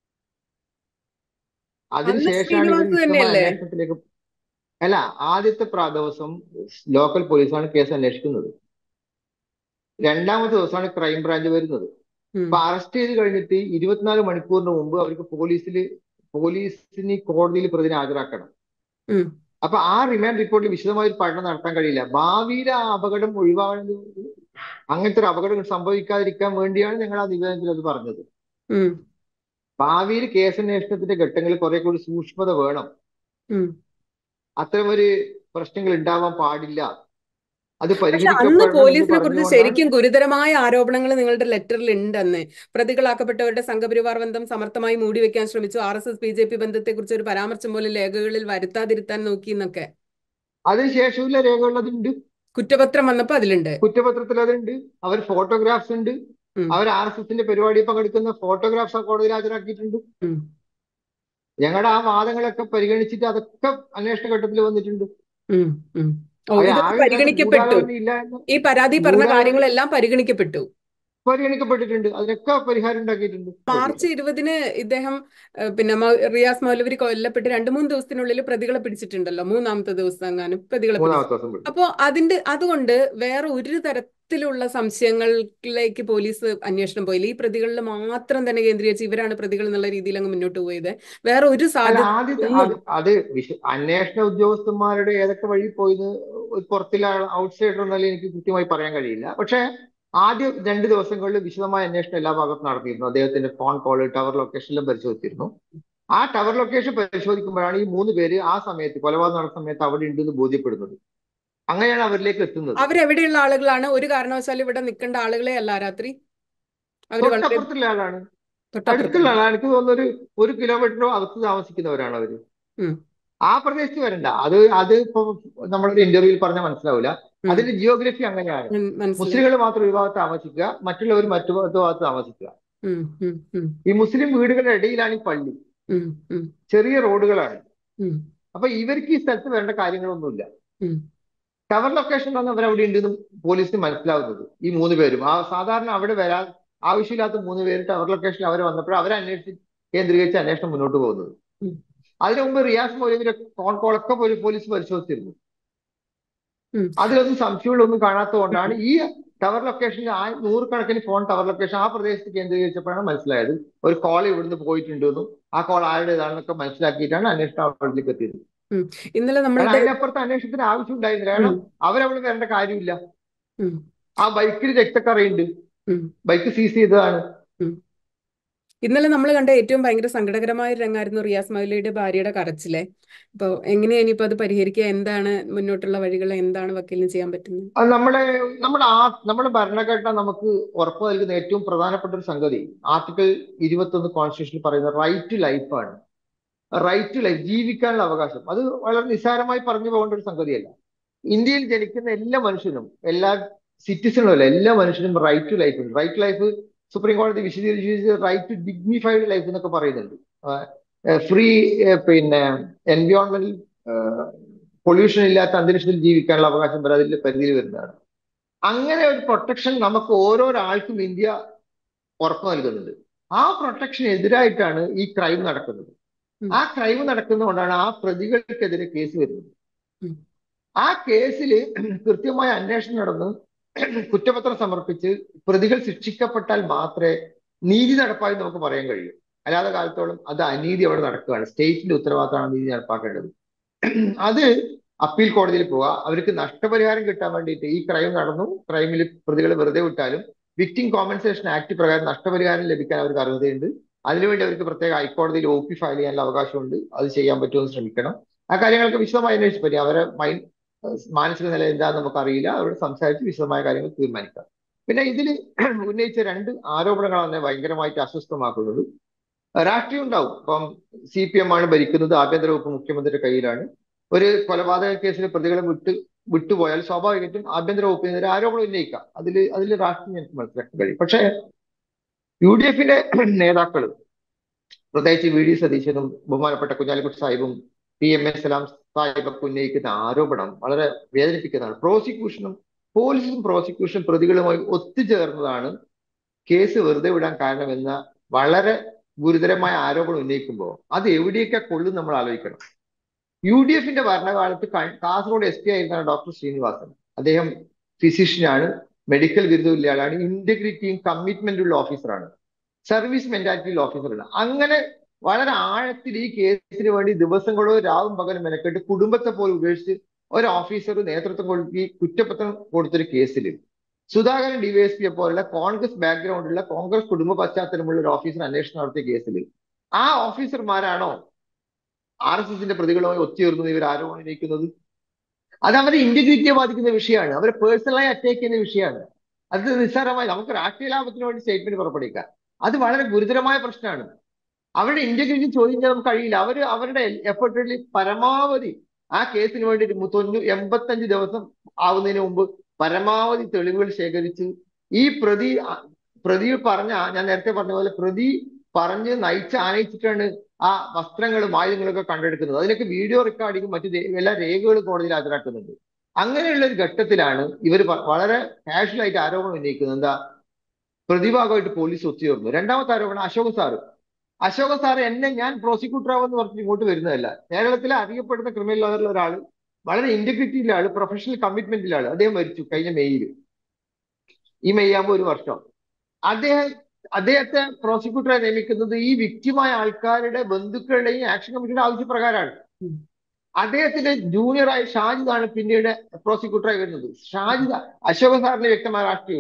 അന്ന് അതിനുശേഷമാണ് ഇവർ ശ്രീനിവാസ് വിശദമായ തന്നെയല്ലേ? അന്വേഷണത്തിലേക്ക്. അല്ല, ആദ്യത്തെ പ്രാ- ദിവസം ലോക്കൽ പോലീസാണ് കേസ് അന്വേഷിക്കുന്നത്. രണ്ടാമത്തെ ദിവസമാണ് ക്രൈംബ്രാഞ്ച് വരുന്നത്. ഉം, അപ്പൊ അറസ്റ്റ് ചെയ്ത് കഴിഞ്ഞിട്ട് ഇരുപത്തിനാല് മണിക്കൂറിന് മുമ്പ് അവർക്ക് പോലീസിൽ പോലീസിന് കോടതിയിൽ പ്രതിനെ ഹാജരാക്കണം. ഉം. അപ്പൊ ആ റിമാൻഡ് റിപ്പോർട്ടിൽ വിശദമായ ഒരു പഠനം നടത്താൻ കഴിയില്ല. ഭാവിയിൽ ആ അപകടം ഒഴിവാകാൻ, അങ്ങനത്തെ ഒരു അപകടം സംഭവിക്കാതിരിക്കാൻ വേണ്ടിയാണ് ഞങ്ങൾ ആ നിവേദനത്തിൽ അത് പറഞ്ഞത്. ഉം, ഭാവിയിൽ കേസന്വേഷണത്തിന്റെ ഘട്ടങ്ങളിൽ കുറെ കൂടി സൂക്ഷ്മത വേണം. ഉം. അത്തരമൊരു പ്രശ്നങ്ങൾ ഉണ്ടാവാൻ പാടില്ല. അത് പക്ഷെ അന്ന് പരിഹരിക്കപ്പെടണം എന്ന് പോലീസിനെ കുറിച്ച് പറഞ്ഞുകൊണ്ടാണ്. ശരിക്കും ഗുരുതരമായ ആരോപണങ്ങൾ നിങ്ങളുടെ ലെറ്ററിൽ ഉണ്ടെന്ന്. പ്രതികളാക്കപ്പെട്ടവരുടെ സംഘപരിവാർ ബന്ധം സമർത്ഥമായി മൂടിവെക്കാൻ ശ്രമിച്ചു, R S S B J P ബന്ധത്തെ കുറിച്ച് ഒരു പരാമർശം പോലും രേഖകളിൽ വരുത്താതിരുത്താൻ നോക്കി എന്നൊക്കെ അതിനുശേഷമുള്ള രേഖകൾ അതുണ്ട്. കുറ്റപത്രം വന്നപ്പോ അതിലുണ്ട്. കുറ്റപത്രത്തിൽ അതുണ്ട്. അവർ ഫോട്ടോഗ്രാഫ്സ് ഉണ്ട്. ഉം, അവർ ആർ എസ് എസിന്റെ പരിപാടി പങ്കെടുക്കുന്ന ഫോട്ടോഗ്രാഫ്സ് ആ കോടതിയിൽ ഹാജരാക്കിയിട്ടുണ്ട്. ഉം, ഞങ്ങളുടെ ആ വാദങ്ങളൊക്കെ പരിഗണിച്ചിട്ട് അതൊക്കെ അന്വേഷണ ഘട്ടത്തിൽ വന്നിട്ടുണ്ട്. ഉം, ഉം. ഓ, അത് ഇതൊക്കെ ആകെ ഇതിനകത്ത് പരിഗണിക്കപ്പെട്ടു. ഗൂഢാലോചന ഇല്ല എന്ന്. ഈ പരാതി പറഞ്ഞ ഗൂഢാലോചന കാര്യങ്ങളെല്ലാം പരിഗണിക്കപ്പെട്ടു. പരിഗണിക്കപ്പെട്ടിട്ടുണ്ട്. അതിനൊക്കെ പരിഹാരം ഉണ്ടാക്കിയിട്ടുണ്ട് മാർച്ച് പോലീസ്. ഇരുപതിന് ഇദ്ദേഹം ഏഹ്, പിന്നെ മൗ- റിയാസ് മൗലവി കൊല്ലപ്പെട്ട് രണ്ട് മൂന്ന് ദിവസത്തിനുള്ളിൽ പ്രതികളെ പിടിച്ചിട്ടുണ്ടല്ലോ. മൂന്നാമത്തെ ദിവസം എങ്ങാനും പ്രതികളെ പിടിച്ചു. മൂന്നാമത്തെ ദിവസം വിട്ടു. അപ്പോ അതിന്റെ അതുകൊണ്ട് വേറെ ഒരു തരത്തിലുള്ള സംശയങ്ങളിലേക്ക് പോലീസ് അന്വേഷണം പോയില്ല. ഈ പ്രതികളിൽ മാത്രം തന്നെ കേന്ദ്രീകരിച്ച് ഇവരാണ് പ്രതികൾ എന്നുള്ള രീതിയിൽ അങ്ങ് മുന്നോട്ട് പോയത്. വേറെ ഒരു അല്ല, സാധ്യത ആദ്യത്തെ ഒന്നും. അത് അത് വിശ അന്വേഷണ ഉദ്യോഗസ്ഥന്മാരുടെ ഏതൊക്കെ വഴി പോയിന്ന് ഒരു പുറത്തില്ല ഔട്ട്സൈഡർ എന്നല്ല എനിക്ക് കൃത്യമായി പറയാൻ കഴിയില്ല. പക്ഷെ ആദ്യ രണ്ട് ദിവസങ്ങളിൽ വിശദമായ അന്വേഷണം എല്ലാ ഭാഗത്തും നടത്തിയിരുന്നു. അദ്ദേഹത്തിന്റെ ഫോൺ കോള്, ടവർ ലൊക്കേഷനിലും പരിശോധിച്ചിരുന്നു. ആ ടവർ ലൊക്കേഷൻ പരിശോധിക്കുമ്പോഴാണ് ഈ മൂന്ന് പേര് ആ സമയത്ത് കൊലപാതകം നടന്ന സമയത്ത് അവിടെ ഉണ്ടെന്ന് ബോധ്യപ്പെടുന്നത്. അങ്ങനെയാണ് അവരിലേക്ക് എത്തുന്നത്. അവരെവിടെയുള്ള ആളുകളാണ്? ഒരു കാരണവശാലും ഇവിടെ നിൽക്കേണ്ട ആളുകളെ അല്ല രാത്രി. അവര് വളരെ തൊട്ടപ്പുറത്തുള്ള ആളാണ്, അടുത്തുള്ള തൊട്ടപ്പുറത്തുള്ള. ആളാണ്. എനിക്ക് തോന്നുന്നു ഒരു ഒരു കിലോമീറ്ററോ അകത്ത് താമസിക്കുന്നവരാണ് അവര്. ഉം, ആ പ്രദേശത്ത് വരണ്ട. അത് അത് ഇപ്പൊ നമ്മളൊരു ഇന്റർവ്യൂവിൽ പറഞ്ഞാൽ മനസ്സിലാവില്ല. ഉം, അതിന്റെ ജിയോഗ്രഫി അങ്ങനെയാണ്. ഉം, മനസ്സിലായി. മുസ്ലിങ്ങൾ മാത്രം ഒരു ഭാഗത്ത് താമസിക്കുക, മറ്റുള്ളവർ മറ്റു ഭാഗത്ത് താമസിക്കുക. ഉം, ഉം, ഉം, ഈ മുസ്ലിം വീടുകളുടെ ഇടയിലാണ് ഈ പള്ളി. ഉം, ഉം, ചെറിയ റോഡുകളാണ്. ഉം, അപ്പൊ ഇവർക്ക് ഈ സ്ഥലത്ത് വരേണ്ട കാര്യങ്ങളൊന്നുമില്ല. ഉം, ടവർ ലൊക്കേഷൻ ആണ് അവർ അവിടെ ഉണ്ടെന്ന് പോലീസിന് മനസ്സിലാവുന്നത്. ഈ മൂന്ന് പേരും ആ സാധാരണ അവിടെ വരാൻ ആവശ്യമില്ലാത്ത മൂന്ന് പേര് ടവർ ലൊക്കേഷനിൽ അവർ വന്നപ്പോൾ അവരെ അന്വേഷിച്ച് കേന്ദ്രീകരിച്ച് അന്വേഷണം മുന്നോട്ട് പോകുന്നത്. ഉം, അതിനു മുമ്പ് റിയാസ് മൗലവിയുടെ ഫോൺ കോളൊക്കെ പോലീസ് പരിശോധിച്ചിരുന്നു. ഉം, അതിലൊന്നും സംശയങ്ങളൊന്നും കാണാത്തത് കൊണ്ടാണ് ഉം. ഈ ടവർ ലൊക്കേഷനിൽ ആ നൂറുകണക്കിന് ഫോൺ ടവർ ലൊക്കേഷൻ ആ പ്രദേശത്ത് കേന്ദ്രീകരിച്ചപ്പോഴാണ് മനസ്സിലായത് ഒരു കോൾ ഇവിടുന്ന് പോയിട്ടുണ്ടെന്നും ആ കോൾ ആരുടേതാണെന്നൊക്കെ മനസ്സിലാക്കിയിട്ടാണ് അന്വേഷണം അവിടേക്ക് എത്തിയത്. ഉം. ഇന്നലെ കാരണം നമ്മളുടെ അതിനപ്പുറത്ത് അന്വേഷണത്തിന് ആവശ്യം ഉണ്ടായിരുന്നില്ല. കാരണം ഉം, അവരവിടെ വരേണ്ട കാര്യമില്ല. ഉം, ആ ബൈക്കിൽ രക്തക്കറയുണ്ട്, ഉം, ബൈക്ക് സീസ് ചെയ്തതാണ്. ഉം. ഇന്നലെ നമ്മൾ കണ്ട ഏറ്റവും ഭയങ്കര സങ്കടകരമായ ഒരു രംഗമായിരുന്നു റിയാസ് മൗലവിയുടെ ഭാര്യയുടെ കരച്ചിലെ. അപ്പോൾ എങ്ങനെയാ ഇനിയിപ്പോൾ അത് പരിഹരിക്കുക? എന്താണ് മുന്നോട്ടുള്ള വഴികൾ? എന്താണ് വക്കീലിന് ചെയ്യാൻ പറ്റുന്നത്? അത് നമ്മുടെ നമ്മുടെ ആ നമ്മുടെ ഭരണഘടന നമുക്ക് ഉറപ്പു നൽകുന്ന ഏറ്റവും പ്രധാനപ്പെട്ട ഒരു സംഗതി ആർട്ടിക്കിൾ ഇരുപത്തൊന്ന് കോൺസ്റ്റിറ്റ്യൂഷനിൽ പറയുന്ന റൈറ്റ് ടു ലൈഫാണ്. റൈറ്റ് ടു ലൈഫ്, ജീവിക്കാനുള്ള അവകാശം. അത് വളരെ നിസ്സാരമായി പറഞ്ഞു പോകേണ്ട ഒരു സംഗതിയല്ല. ഇന്ത്യയിൽ ജനിക്കുന്ന എല്ലാ മനുഷ്യനും, എല്ലാ സിറ്റിസണും അല്ല, എല്ലാ മനുഷ്യനും റൈറ്റ് ടു ലൈഫ് ഉണ്ട്. റൈറ്റ് ടു ലൈഫ് സുപ്രീം കോടതി വിശദീകരിച്ച് റൈറ്റ് ടു ഡിഗ്നിഫൈഡ് ലൈഫ് എന്നൊക്കെ പറയുന്നുണ്ട്. ഫ്രീ, പിന്നെ എൻവയോൺമെന്റൽ പൊല്യൂഷൻ ഇല്ലാത്ത അന്തരീക്ഷത്തിൽ ജീവിക്കാനുള്ള അവകാശം വരെ അതിന്റെ പരിധിയിൽ വരുന്നതാണ്. അങ്ങനെ ഒരു പ്രൊട്ടക്ഷൻ നമുക്ക് ഓരോരാൾക്കും ഇന്ത്യ ഉറപ്പു നൽകുന്നുണ്ട്. ആ പ്രൊട്ടക്ഷന് എതിരായിട്ടാണ് ഈ ക്രൈം നടക്കുന്നത്. ഉം, ആ ക്രൈം നടക്കുന്നതുകൊണ്ടാണ് ആ പ്രതികൾക്കെതിരെ കേസ് വരുന്നത്. ഉം, ആ കേസിൽ കൃത്യമായ അന്വേഷണം നടന്ന് കുറ്റപത്രം സമർപ്പിച്ച് പ്രതികൾ ശിക്ഷിക്കപ്പെട്ടാൽ മാത്രമേ നീതി നടപ്പായി നമുക്ക് പറയാൻ കഴിയൂ. അല്ലാതെ കാലത്തോളം അത് അനീതി അവിടെ നടക്കുകയാണ്. സ്റ്റേറ്റിന്റെ ഉത്തരവാദിത്തമാണ് നീതി നടപ്പാക്കേണ്ടത്. അത് അപ്പീൽ കോടതിയിൽ പോവുക, അവർക്ക് നഷ്ടപരിഹാരം കിട്ടാൻ വേണ്ടിയിട്ട് ഈ ക്രൈം നടന്നു, ക്രൈമിൽ പ്രതികളെ വെറുതെ വിട്ടാലും വിക്ടിം കോമ്പൻസേഷൻ ആക്ട് പ്രകാരം നഷ്ടപരിഹാരം ലഭിക്കാൻ അവർക്ക് അർഹതയുണ്ട്. അതിനുവേണ്ടി അവർക്ക് പ്രത്യേക ഹൈക്കോടതിയിൽ ഒ പി ഫയൽ ചെയ്യാനുള്ള അവകാശമുണ്ട്. അത് ചെയ്യാൻ പറ്റുമെന്ന് ശ്രമിക്കണം. ആ കാര്യങ്ങളൊക്കെ വിശദമായി അന്വേഷിച്ച് പറ്റും. അവരെ മൈൻഡ് മാനസിക നില എന്താണെന്ന് നമുക്കറിയില്ല. അവരോട് സംസാരിച്ച് വിശദമായ കാര്യങ്ങൾ തീരുമാനിക്കാം. പിന്നെ ഇതിൽ ഉന്നയിച്ച രണ്ട് ആരോപണങ്ങളാണ് എന്നെ ഭയങ്കരമായിട്ട് അസ്വസ്ഥമാക്കുന്നത്. രാഷ്ട്രീയം ഉണ്ടാവും. ഇപ്പം സി പി എം ആണ് ഭരിക്കുന്നത്, ആഭ്യന്തര വകുപ്പ് മുഖ്യമന്ത്രിയുടെ കയ്യിലാണ്. ഒരു കൊലപാതക കേസിൽ പ്രതികളെ വിട്ട് വിട്ടുപോയാൽ സ്വാഭാവികമായിട്ടും ആഭ്യന്തര വകുപ്പിനെതിരെ ആരോപണം ഉന്നയിക്കാം. അതിൽ അതിൽ രാഷ്ട്രീയം എനിക്ക് മനസ്സിലാക്കാൻ കഴിയും. പക്ഷേ യു ഡി എഫിന്റെ നേതാക്കൾ, പ്രത്യേകിച്ച് വി ഡി സതീശനും ബഹുമാനപ്പെട്ട കുഞ്ഞാലിക്കുട്ടി സാഹിബും പി എം എ സലാം സാഹിബൊക്കെ ഉന്നയിക്കുന്ന ആരോപണം വളരെ വേദനിപ്പിക്കുന്നതാണ്. പ്രോസിക്യൂഷനും പോലീസും പ്രോസിക്യൂഷനും പ്രതികളുമായി ഒത്തുചേർന്നതാണ് കേസ് വെറുതെ വിടാൻ കാരണമെന്ന വളരെ ഗുരുതരമായ ആരോപണം ഉന്നയിക്കുമ്പോൾ അത് എവിടെയൊക്കെ കൊള്ളും നമ്മൾ ആലോചിക്കണം. യു ഡി എഫിന്റെ ഭരണകാലത്ത് കാസർഗോഡ് എസ് പി ആയിരുന്ന ഡോക്ടർ ശ്രീനിവാസൻ, അദ്ദേഹം ഫിസിഷ്യനാണ്, മെഡിക്കൽ ബിരുദമുള്ള ആളാണ്, ഇന്റഗ്രിറ്റിയും കമ്മിറ്റ്മെന്റ് ഉള്ള ഓഫീസറാണ്, സർവീസ് മെന്റാലിറ്റിയുള്ള ഓഫീസറാണ്. അങ്ങനെ വളരെ ആഴത്തിൽ ഈ കേസിന് വേണ്ടി ദിവസങ്ങളോ രാവും പകലും മെനക്കെട്ട് കുടുംബത്തെ പോലും ഉപേക്ഷിച്ച് ഒരു ഓഫീസർ നേതൃത്വം കൊടുത്തി കുറ്റപത്രം കൊടുത്തൊരു കേസിൽ സുധാകരൻ ഡിവൈഎസ്പിയെ പോലുള്ള കോൺഗ്രസ് ബാക്ക്ഗ്രൗണ്ടുള്ള കോൺഗ്രസ് കുടുംബ പശ്ചാത്തലമുള്ള ഒരു ഓഫീസർ അന്വേഷണം നടത്തിയ കേസിൽ ആ ഓഫീസർമാരാണോ ആർ എസ് എസിന്റെ പ്രതികളുമായി ഒത്തുചേർന്നത് ഇവർ ആരോപണം ഉന്നയിക്കുന്നത്? അത് അവരുടെ ഇന്റഗ്രിറ്റിയെ ബാധിക്കുന്ന വിഷയമാണ്. അവരെ പേഴ്സണലായി അറ്റാക്ക് ചെയ്യുന്ന വിഷയമാണ്. അത് നിസ്സാരമായി നമുക്ക് രാഷ്ട്രീയ ലാഭത്തിന് വേണ്ടി സ്റ്റേറ്റ്മെന്റ് പുറപ്പെടുവിക്കാം. അത് വളരെ ഗുരുതരമായ പ്രശ്നമാണ്. അവരുടെ ഇന്റഗ്രിറ്റി ചോദ്യം ചെയ്യാൻ നമുക്ക് കഴിയില്ല. അവർ അവരുടെ എഫേർട്ടിൽ പരമാവധി ആ കേസിന് വേണ്ടി തൊണ്ണൂ എൺപത്തഞ്ച് ദിവസം ആവുന്നതിന് മുമ്പ് പരമാവധി തെളിവുകൾ ശേഖരിച്ച് ഈ പ്രതി പ്രതി പറഞ്ഞ, ഞാൻ നേരത്തെ പറഞ്ഞ പോലെ പ്രതി പറഞ്ഞ് നയിച്ച് ആനയിച്ചിട്ടാണ് ആ വസ്ത്രങ്ങളും ആയുധങ്ങളൊക്കെ കണ്ടെടുക്കുന്നത്. അതിനൊക്കെ വീഡിയോ റെക്കോർഡിങ്ങും മറ്റു എല്ലാ രേഖകളും കോടതിയിൽ ഹാജരാക്കുന്നുണ്ട്. അങ്ങനെയുള്ള ഒരു ഘട്ടത്തിലാണ് ഇവർ വളരെ കാഷ്വൽ ആയിട്ട് ആരോപണം ഉന്നയിക്കുന്നത്. എന്താ, പ്രതിഭാഗമായിട്ട് പോലീസ് ഒത്തുചേർന്നു. രണ്ടാമത്തെ ആരോപണം അശോക് സാറ് അശോക സാറ് എന്നെ ഞാൻ പ്രോസിക്യൂട്ടർ ആവുമെന്ന് പറഞ്ഞ് ഇങ്ങോട്ട് വരുന്നതല്ല. കേരളത്തിലെ അറിയപ്പെടുന്ന ക്രിമിനൽ ലോയറിലുള്ള ഒരാൾ, വളരെ ഇന്റഗ്രിറ്റിയിലെ ആള്, പ്രൊഫഷണൽ കമ്മിറ്റ്മെന്റിലെ ആള്. അദ്ദേഹം മരിച്ചു കഴിഞ്ഞ മെയ്യിൽ. ഈ മെയ് ആകുമ്പോൾ ഒരു വർഷം. അദ്ദേഹം അദ്ദേഹത്തെ പ്രോസിക്യൂട്ടറെ നിയമിക്കുന്നത് ഈ വിക്റ്റിമായ ആൾക്കാരുടെ ബന്ധുക്കളുടെയും ആക്ഷൻ കമ്മിറ്റിയുടെ ആവശ്യപ്രകാരമാണ്. അദ്ദേഹത്തിന്റെ ജൂനിയറായ ഷാജിദാണ് പിന്നീട് പ്രോസിക്യൂട്ടറായി വരുന്നത്. ഷാജിദ, അശോക സാറിന് വ്യക്തമായ രാഷ്ട്രീയമില്ല.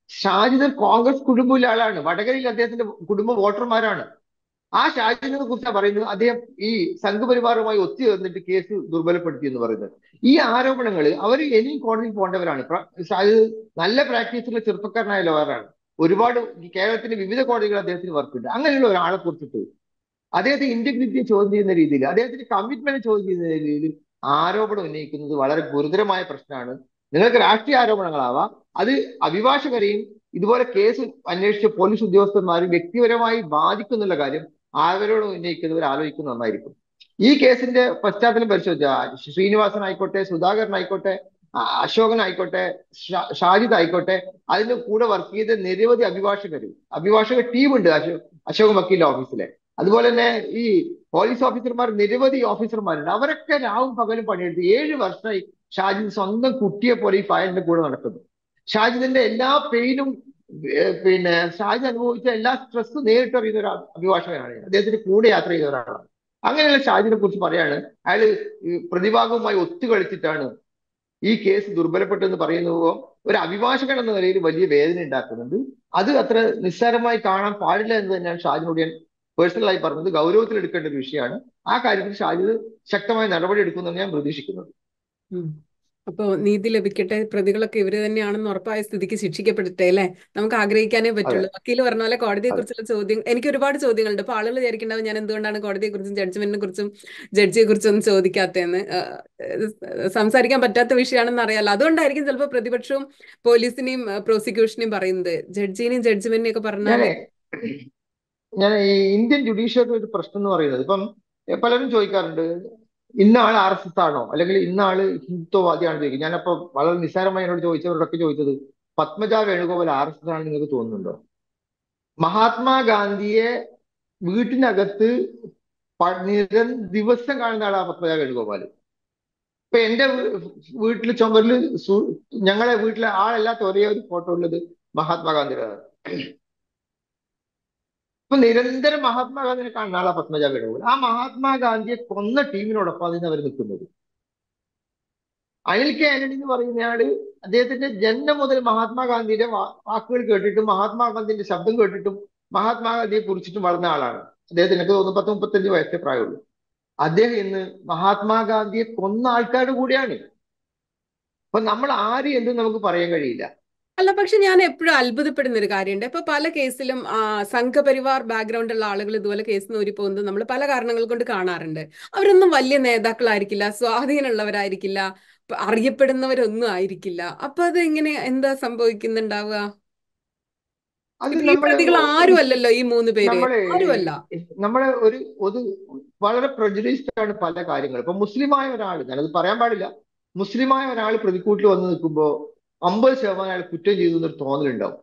ഷാജിദ് കോൺഗ്രസ് കുടുംബത്തിലെ ആളാണ്. വടകരയിൽ അദ്ദേഹത്തിന്റെ കുടുംബ വോട്ടർമാരാണ്. ആ ഷാജിദിനെ കുറിച്ചാണ് പറയുന്നത് അദ്ദേഹം ഈ സംഘപരിവാറുമായി ഒത്തുചേർന്നിട്ട് കേസ് ദുർബലപ്പെടുത്തി എന്ന് പറയുന്നത്. ഈ ആരോപണങ്ങൾ അവർ ഇനിയും കോടതിയിൽ പോകേണ്ടവരാണ്. ഷാജിദ് നല്ല പ്രാക്ടീസുള്ള ചെറുപ്പക്കാരനായ ലോയറാണ്. ഒരുപാട് കേരളത്തിന്റെ വിവിധ കോടതികൾ അദ്ദേഹത്തിന് വർക്കുണ്ട്. അങ്ങനെയുള്ള ഒരാളെ കുറിച്ചിട്ട് അദ്ദേഹത്തെ ഇന്റഗ്രിറ്റിയെ ചോദ്യം ചെയ്യുന്ന രീതിയിൽ, അദ്ദേഹത്തിന്റെ കമ്മിറ്റ്മെന്റ് ചോദ്യം ചെയ്യുന്ന രീതിയിൽ ആരോപണം ഉന്നയിക്കുന്നത് വളരെ ഗുരുതരമായ പ്രശ്നമാണ്. നിങ്ങൾക്ക് രാഷ്ട്രീയ ആരോപണങ്ങളാവാം, അത് അഭിഭാഷകരെയും ഇതുപോലെ കേസ് അന്വേഷിച്ച പോലീസ് ഉദ്യോഗസ്ഥന്മാരും വ്യക്തിപരമായി ബാധിക്കുന്നുള്ള കാര്യം അവരോട് ഉന്നയിക്കുന്നവർ ആലോചിക്കുന്നത് നന്നായിരിക്കും. ഈ കേസിന്റെ പശ്ചാത്തലം പരിശോധിച്ചാൽ ശ്രീനിവാസൻ ആയിക്കോട്ടെ, സുധാകരൻ ആയിക്കോട്ടെ, അശോകൻ ആയിക്കോട്ടെ, ഷാജിദ് ആയിക്കോട്ടെ, അതിന്റെ കൂടെ വർക്ക് ചെയ്ത നിരവധി അഭിഭാഷകർ അഭിഭാഷക ടീമുണ്ട് അശോക് വക്കീലിന്റെ ഓഫീസിലെ. അതുപോലെ തന്നെ ഈ പോലീസ് ഓഫീസർമാർ നിരവധി ഓഫീസർമാരുണ്ട്. അവരൊക്കെ രാവും പകലും പണിയെടുത്ത് ഏഴ് വർഷമായി ഷാജിദ് സ്വന്തം കുട്ടിയെ പോലെ ഈ ഫയലിന്റെ കൂടെ നടക്കുന്നു. ഷാജിദിന്റെ എല്ലാ പെയിനും പിന്നെ ഷാജിദ് അനുഭവിച്ച എല്ലാ സ്ട്രെസ്സും നേരിട്ട് അറിയുന്ന ഒരു അഭിഭാഷകനാണ്. അദ്ദേഹത്തിന്റെ കൂടെ യാത്ര ചെയ്ത ഒരാളാണ്. അങ്ങനെയുള്ള ഷാജിദിനെ കുറിച്ച് പറയാണ് അയാൾ പ്രതിഭാഗവുമായി ഒത്തുകളിച്ചിട്ടാണ് ഈ കേസ് ദുർബലപ്പെട്ടെന്ന് പറയുമ്പോൾ ഒരു അഭിഭാഷകൻ എന്ന നിലയിൽ വലിയ വേദന ഉണ്ടാക്കുന്നുണ്ട്. അത് അത്ര നിസ്സാരമായി കാണാൻ പാടില്ല എന്ന് തന്നെയാണ് ഷാജിനോട് ഞാൻ പേഴ്സണലായി പറഞ്ഞത്. ഗൗരവത്തിൽ എടുക്കേണ്ട ഒരു വിഷയമാണ്. ആ കാര്യത്തിൽ ഷാജിദ് ശക്തമായ നടപടി എടുക്കുമെന്നാണ് ഞാൻ പ്രതീക്ഷിക്കുന്നത്. അപ്പോ നീതി ലഭിക്കട്ടെ, പ്രതികളൊക്കെ ഇവര് തന്നെയാണെന്ന് ഉറപ്പായ സ്ഥിതിക്ക് ശിക്ഷിക്കപ്പെടട്ടെ അല്ലേ? നമുക്ക് ആഗ്രഹിക്കാനേ പറ്റുള്ളൂ. വക്കീൽ പറഞ്ഞ പോലെ കോടതിയെ കുറിച്ചുള്ള ചോദ്യം, എനിക്ക് ഒരുപാട് ചോദ്യങ്ങളുണ്ട്. അപ്പൊ ആളുകൾ വിചാരിക്കേണ്ടാവും ഞാൻ എന്തുകൊണ്ടാണ് കോടതിയെ കുറിച്ചും ജഡ്ജ്മെന്റിനെ കുറിച്ചും ജഡ്ജിയെ കുറിച്ചും ഒന്നും ചോദിക്കാത്തതെന്ന്. സംസാരിക്കാൻ പറ്റാത്ത വിഷയമാണെന്ന് അറിയാലോ. അതുകൊണ്ടായിരിക്കും ചിലപ്പോൾ പ്രതിപക്ഷവും പോലീസിനെയും പ്രോസിക്യൂഷനെയും പറയുന്നത്. ജഡ്ജിനെയും ജഡ്ജ്മെന്റിനെയും ഒക്കെ പറഞ്ഞാല് ഞാൻ ഈ ഇന്ത്യൻ ജുഡീഷ്യറി ഒരു പ്രശ്നം എന്ന് പറയുന്നത്, ഇപ്പം പലരും ചോദിക്കാറുണ്ട് ഇന്ന ആൾ ആർ എസ് എസ് ആണോ അല്ലെങ്കിൽ ഇന്ന ആള് ഹിന്ദുത്വവാദിയാണോ ചോദിക്കും. ഞാനപ്പോ വളരെ നിസ്സാരമായി എന്നോട് ചോദിച്ചവരോടൊക്കെ ചോദിച്ചത് Padmaja Venugopal R S S ആണെന്ന് നിങ്ങൾക്ക് തോന്നുന്നുണ്ടോ? മഹാത്മാഗാന്ധിയെ വീട്ടിനകത്ത് നിര ദിവസം കാണുന്ന ആളാ പത്മജ വേണുഗോപാൽ. ഇപ്പൊ എന്റെ വീട്ടിൽ ചുമരില് ഞങ്ങളെ വീട്ടിലെ ആളല്ലാത്ത ഒരേ ഒരു ഫോട്ടോ ഉള്ളത് മഹാത്മാഗാന്ധിയുടെ. ഇപ്പൊ നിരന്തരം മഹാത്മാഗാന്ധിനെ കാണുന്ന ആളാ പത്മജ വേണുഗോപാൽ. ആ മഹാത്മാഗാന്ധിയെ കൊന്ന ടീമിനോടൊപ്പം അതിന് അവർ നിൽക്കുന്നത്. അനിൽ കെ ആന്റണി എന്ന് പറയുന്നയാള് അദ്ദേഹത്തിന്റെ ജന്മം മുതൽ മഹാത്മാഗാന്ധിയുടെ വാക്കുകൾ കേട്ടിട്ടും മഹാത്മാഗാന്ധിന്റെ ശബ്ദം കേട്ടിട്ടും മഹാത്മാഗാന്ധിയെ കുറിച്ചിട്ടും വളർന്ന ആളാണ്. അദ്ദേഹത്തിന് എനിക്ക് തോന്നുന്നു പത്ത് മുപ്പത്തഞ്ച് വയസ്സേ പ്രായമുള്ളൂ. അദ്ദേഹം ഇന്ന് മഹാത്മാഗാന്ധിയെ കൊന്ന ആൾക്കാരുടെ കൂടെയാണ്. അപ്പൊ നമ്മൾ ആര് എന്തും നമുക്ക് പറയാൻ കഴിയില്ല. അല്ല, പക്ഷെ ഞാൻ എപ്പോഴും അത്ഭുതപ്പെടുന്ന ഒരു കാര്യമുണ്ട്. ഇപ്പൊ പല കേസിലും സംഘപരിവാർ ബാക്ക്ഗ്രൗണ്ട് ഉള്ള ആളുകൾ ഇതുപോലെ കേസിന് ഊരി പോകുന്നത് നമ്മൾ പല കാരണങ്ങൾ കൊണ്ട് കാണാറുണ്ട്. അവരൊന്നും വലിയ നേതാക്കളായിരിക്കില്ല, സ്വാധീനമുള്ളവരായിരിക്കില്ല, അറിയപ്പെടുന്നവരൊന്നും ആയിരിക്കില്ല. അപ്പൊ അത് എങ്ങനെ എന്താ സംഭവിക്കുന്നുണ്ടാവുക? അത് ഇപ്പൊ ഈ നമ്മള് പ്രതികൾ ആരും അല്ലല്ലോ, ഈ മൂന്ന് പേര് നമ്മളെ ആരുമല്ല. നമ്മളെ ഒരു ഒരു വളരെ പ്രജുഡീസ്ഡ് ആണ് പല കാര്യങ്ങളും. ഇപ്പൊ മുസ്ലിമായ ഒരാൾ, ഞാനത് പറയാൻ പാടില്ല, മുസ്ലിമായ ഒരാൾ പ്രതിക്കൂട്ടിൽ വന്ന് നിൽക്കുമ്പോൾ അമ്പത് ശതമാനം അയാൾ കുറ്റം ചെയ്തു എന്നൊരു തോന്നലുണ്ടാവും.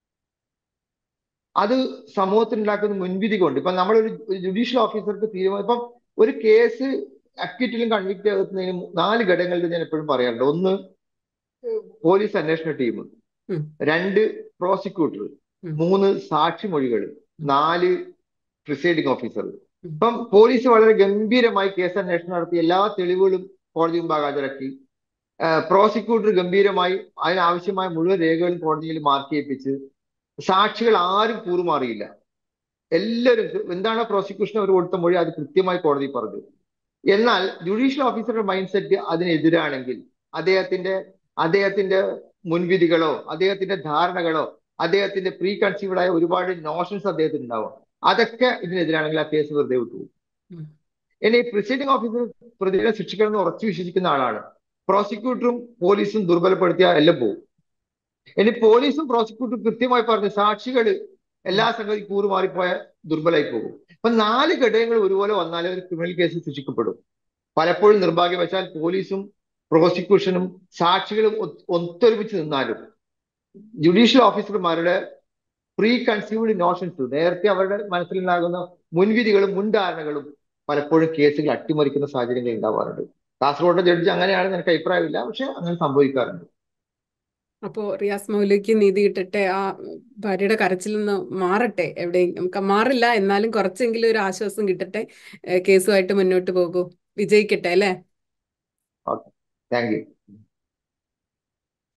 അത് സമൂഹത്തിൽ ഉണ്ടാക്കുന്ന മുൻവിധി കൊണ്ട് ഇപ്പൊ നമ്മളൊരു ജുഡീഷ്യൽ ഓഫീസർക്ക് തീരുമാനം, ഇപ്പം ഒരു കേസ് അക്വിറ്റിലും കൺവിക്റ്റ് ആകുന്നതിന് നാല് ഘടകങ്ങളിൽ ഞാൻ എപ്പോഴും പറയാറുണ്ട്. ഒന്ന് പോലീസ് അന്വേഷണ ടീം, രണ്ട് പ്രോസിക്യൂട്ടർ, മൂന്ന് സാക്ഷിമൊഴികൾ, നാല് പ്രിസൈഡിംഗ് ഓഫീസർ. ഇപ്പം പോലീസ് വളരെ ഗംഭീരമായി കേസ് അന്വേഷണം നടത്തി എല്ലാ തെളിവുകളും കോടതി മുമ്പാകെ ഹാജരാക്കി. പ്രോസിക്യൂട്ടർ ഗംഭീരമായി അതിനാവശ്യമായ മുഴുവൻ രേഖകളും കോടതിയിൽ മാർക്ക് ചെയ്യിപ്പിച്ച് സാക്ഷികൾ ആരും കൂറുമാറിയില്ല. എല്ലാവരും എന്താണോ പ്രോസിക്യൂഷൻ അവർ കൊടുത്ത മൊഴി അത് കൃത്യമായി കോടതി പറഞ്ഞു. എന്നാൽ ജുഡീഷ്യൽ ഓഫീസറുടെ മൈൻഡ് സെറ്റ് അതിനെതിരാണെങ്കിൽ അദ്ദേഹത്തിന്റെ അദ്ദേഹത്തിന്റെ മുൻവിധികളോ അദ്ദേഹത്തിന്റെ ധാരണകളോ അദ്ദേഹത്തിന്റെ പ്രീ കൺസീവ്ഡ് ആയ ഒരുപാട് നോഷൻസ് അദ്ദേഹത്തിന് ഉണ്ടാവും. അതൊക്കെ ഇതിനെതിരാണെങ്കിൽ ആ കേസ് വെറുതെ വിട്ടുപോകും. ഇനി പ്രിസൈഡിംഗ് ഓഫീസർ പ്രതികളെ ശിക്ഷിക്കണമെന്ന് ഉറച്ചു വിശ്വസിക്കുന്ന ആളാണ്. പ്രോസിക്യൂട്ടറും പോലീസും ദുർബലപ്പെടുത്തിയാൽ എല്ലാം പോകും. ഇനി പോലീസും പ്രോസിക്യൂട്ടറും കൃത്യമായി പറഞ്ഞ് സാക്ഷികൾ എല്ലാ സംഗതി കൂറുമാറിപ്പോയ ദുർബലമായി പോകും. അപ്പൊ നാല് ഘടകങ്ങൾ ഒരുപോലെ വന്നാലേ ഒരു ക്രിമിനൽ കേസ് ശിക്ഷിക്കപ്പെടും. പലപ്പോഴും നിർഭാഗ്യവശാൽ പോലീസും പ്രോസിക്യൂഷനും സാക്ഷികളും ഒത്തൊരുമിച്ച് നിന്നാലും ജുഡീഷ്യൽ ഓഫീസർമാരുടെ പ്രീ കൺസീവ്ഡ് നോഷൻസ്, നേരത്തെ അവരുടെ മനസ്സിലുണ്ടാകുന്ന മുൻവിധികളും മുൻധാരണകളും പലപ്പോഴും കേസുകൾ അട്ടിമറിക്കുന്ന സാഹചര്യങ്ങൾ ഉണ്ടാവാറുണ്ട്. കാസർഗോഡ് ജഡ്ജി അങ്ങനെയാണെന്ന് എനിക്ക് അഭിപ്രായമില്ല, പക്ഷെ അങ്ങനെ സംഭവിക്കാറുണ്ട്. അപ്പോ റിയാസ് മൗലവിക്ക് നീതി കിട്ടട്ടെ, ആ ഭാര്യയുടെ കരച്ചിൽ നിന്ന് മാറട്ടെ. എവിടെയും നമുക്ക് മാറില്ല, എന്നാലും കുറച്ചെങ്കിലും ഒരു ആശ്വാസം കിട്ടട്ടെ. കേസുമായിട്ട് മുന്നോട്ട് പോകൂ, വിജയിക്കട്ടെ അല്ലേ? Okay, thank U.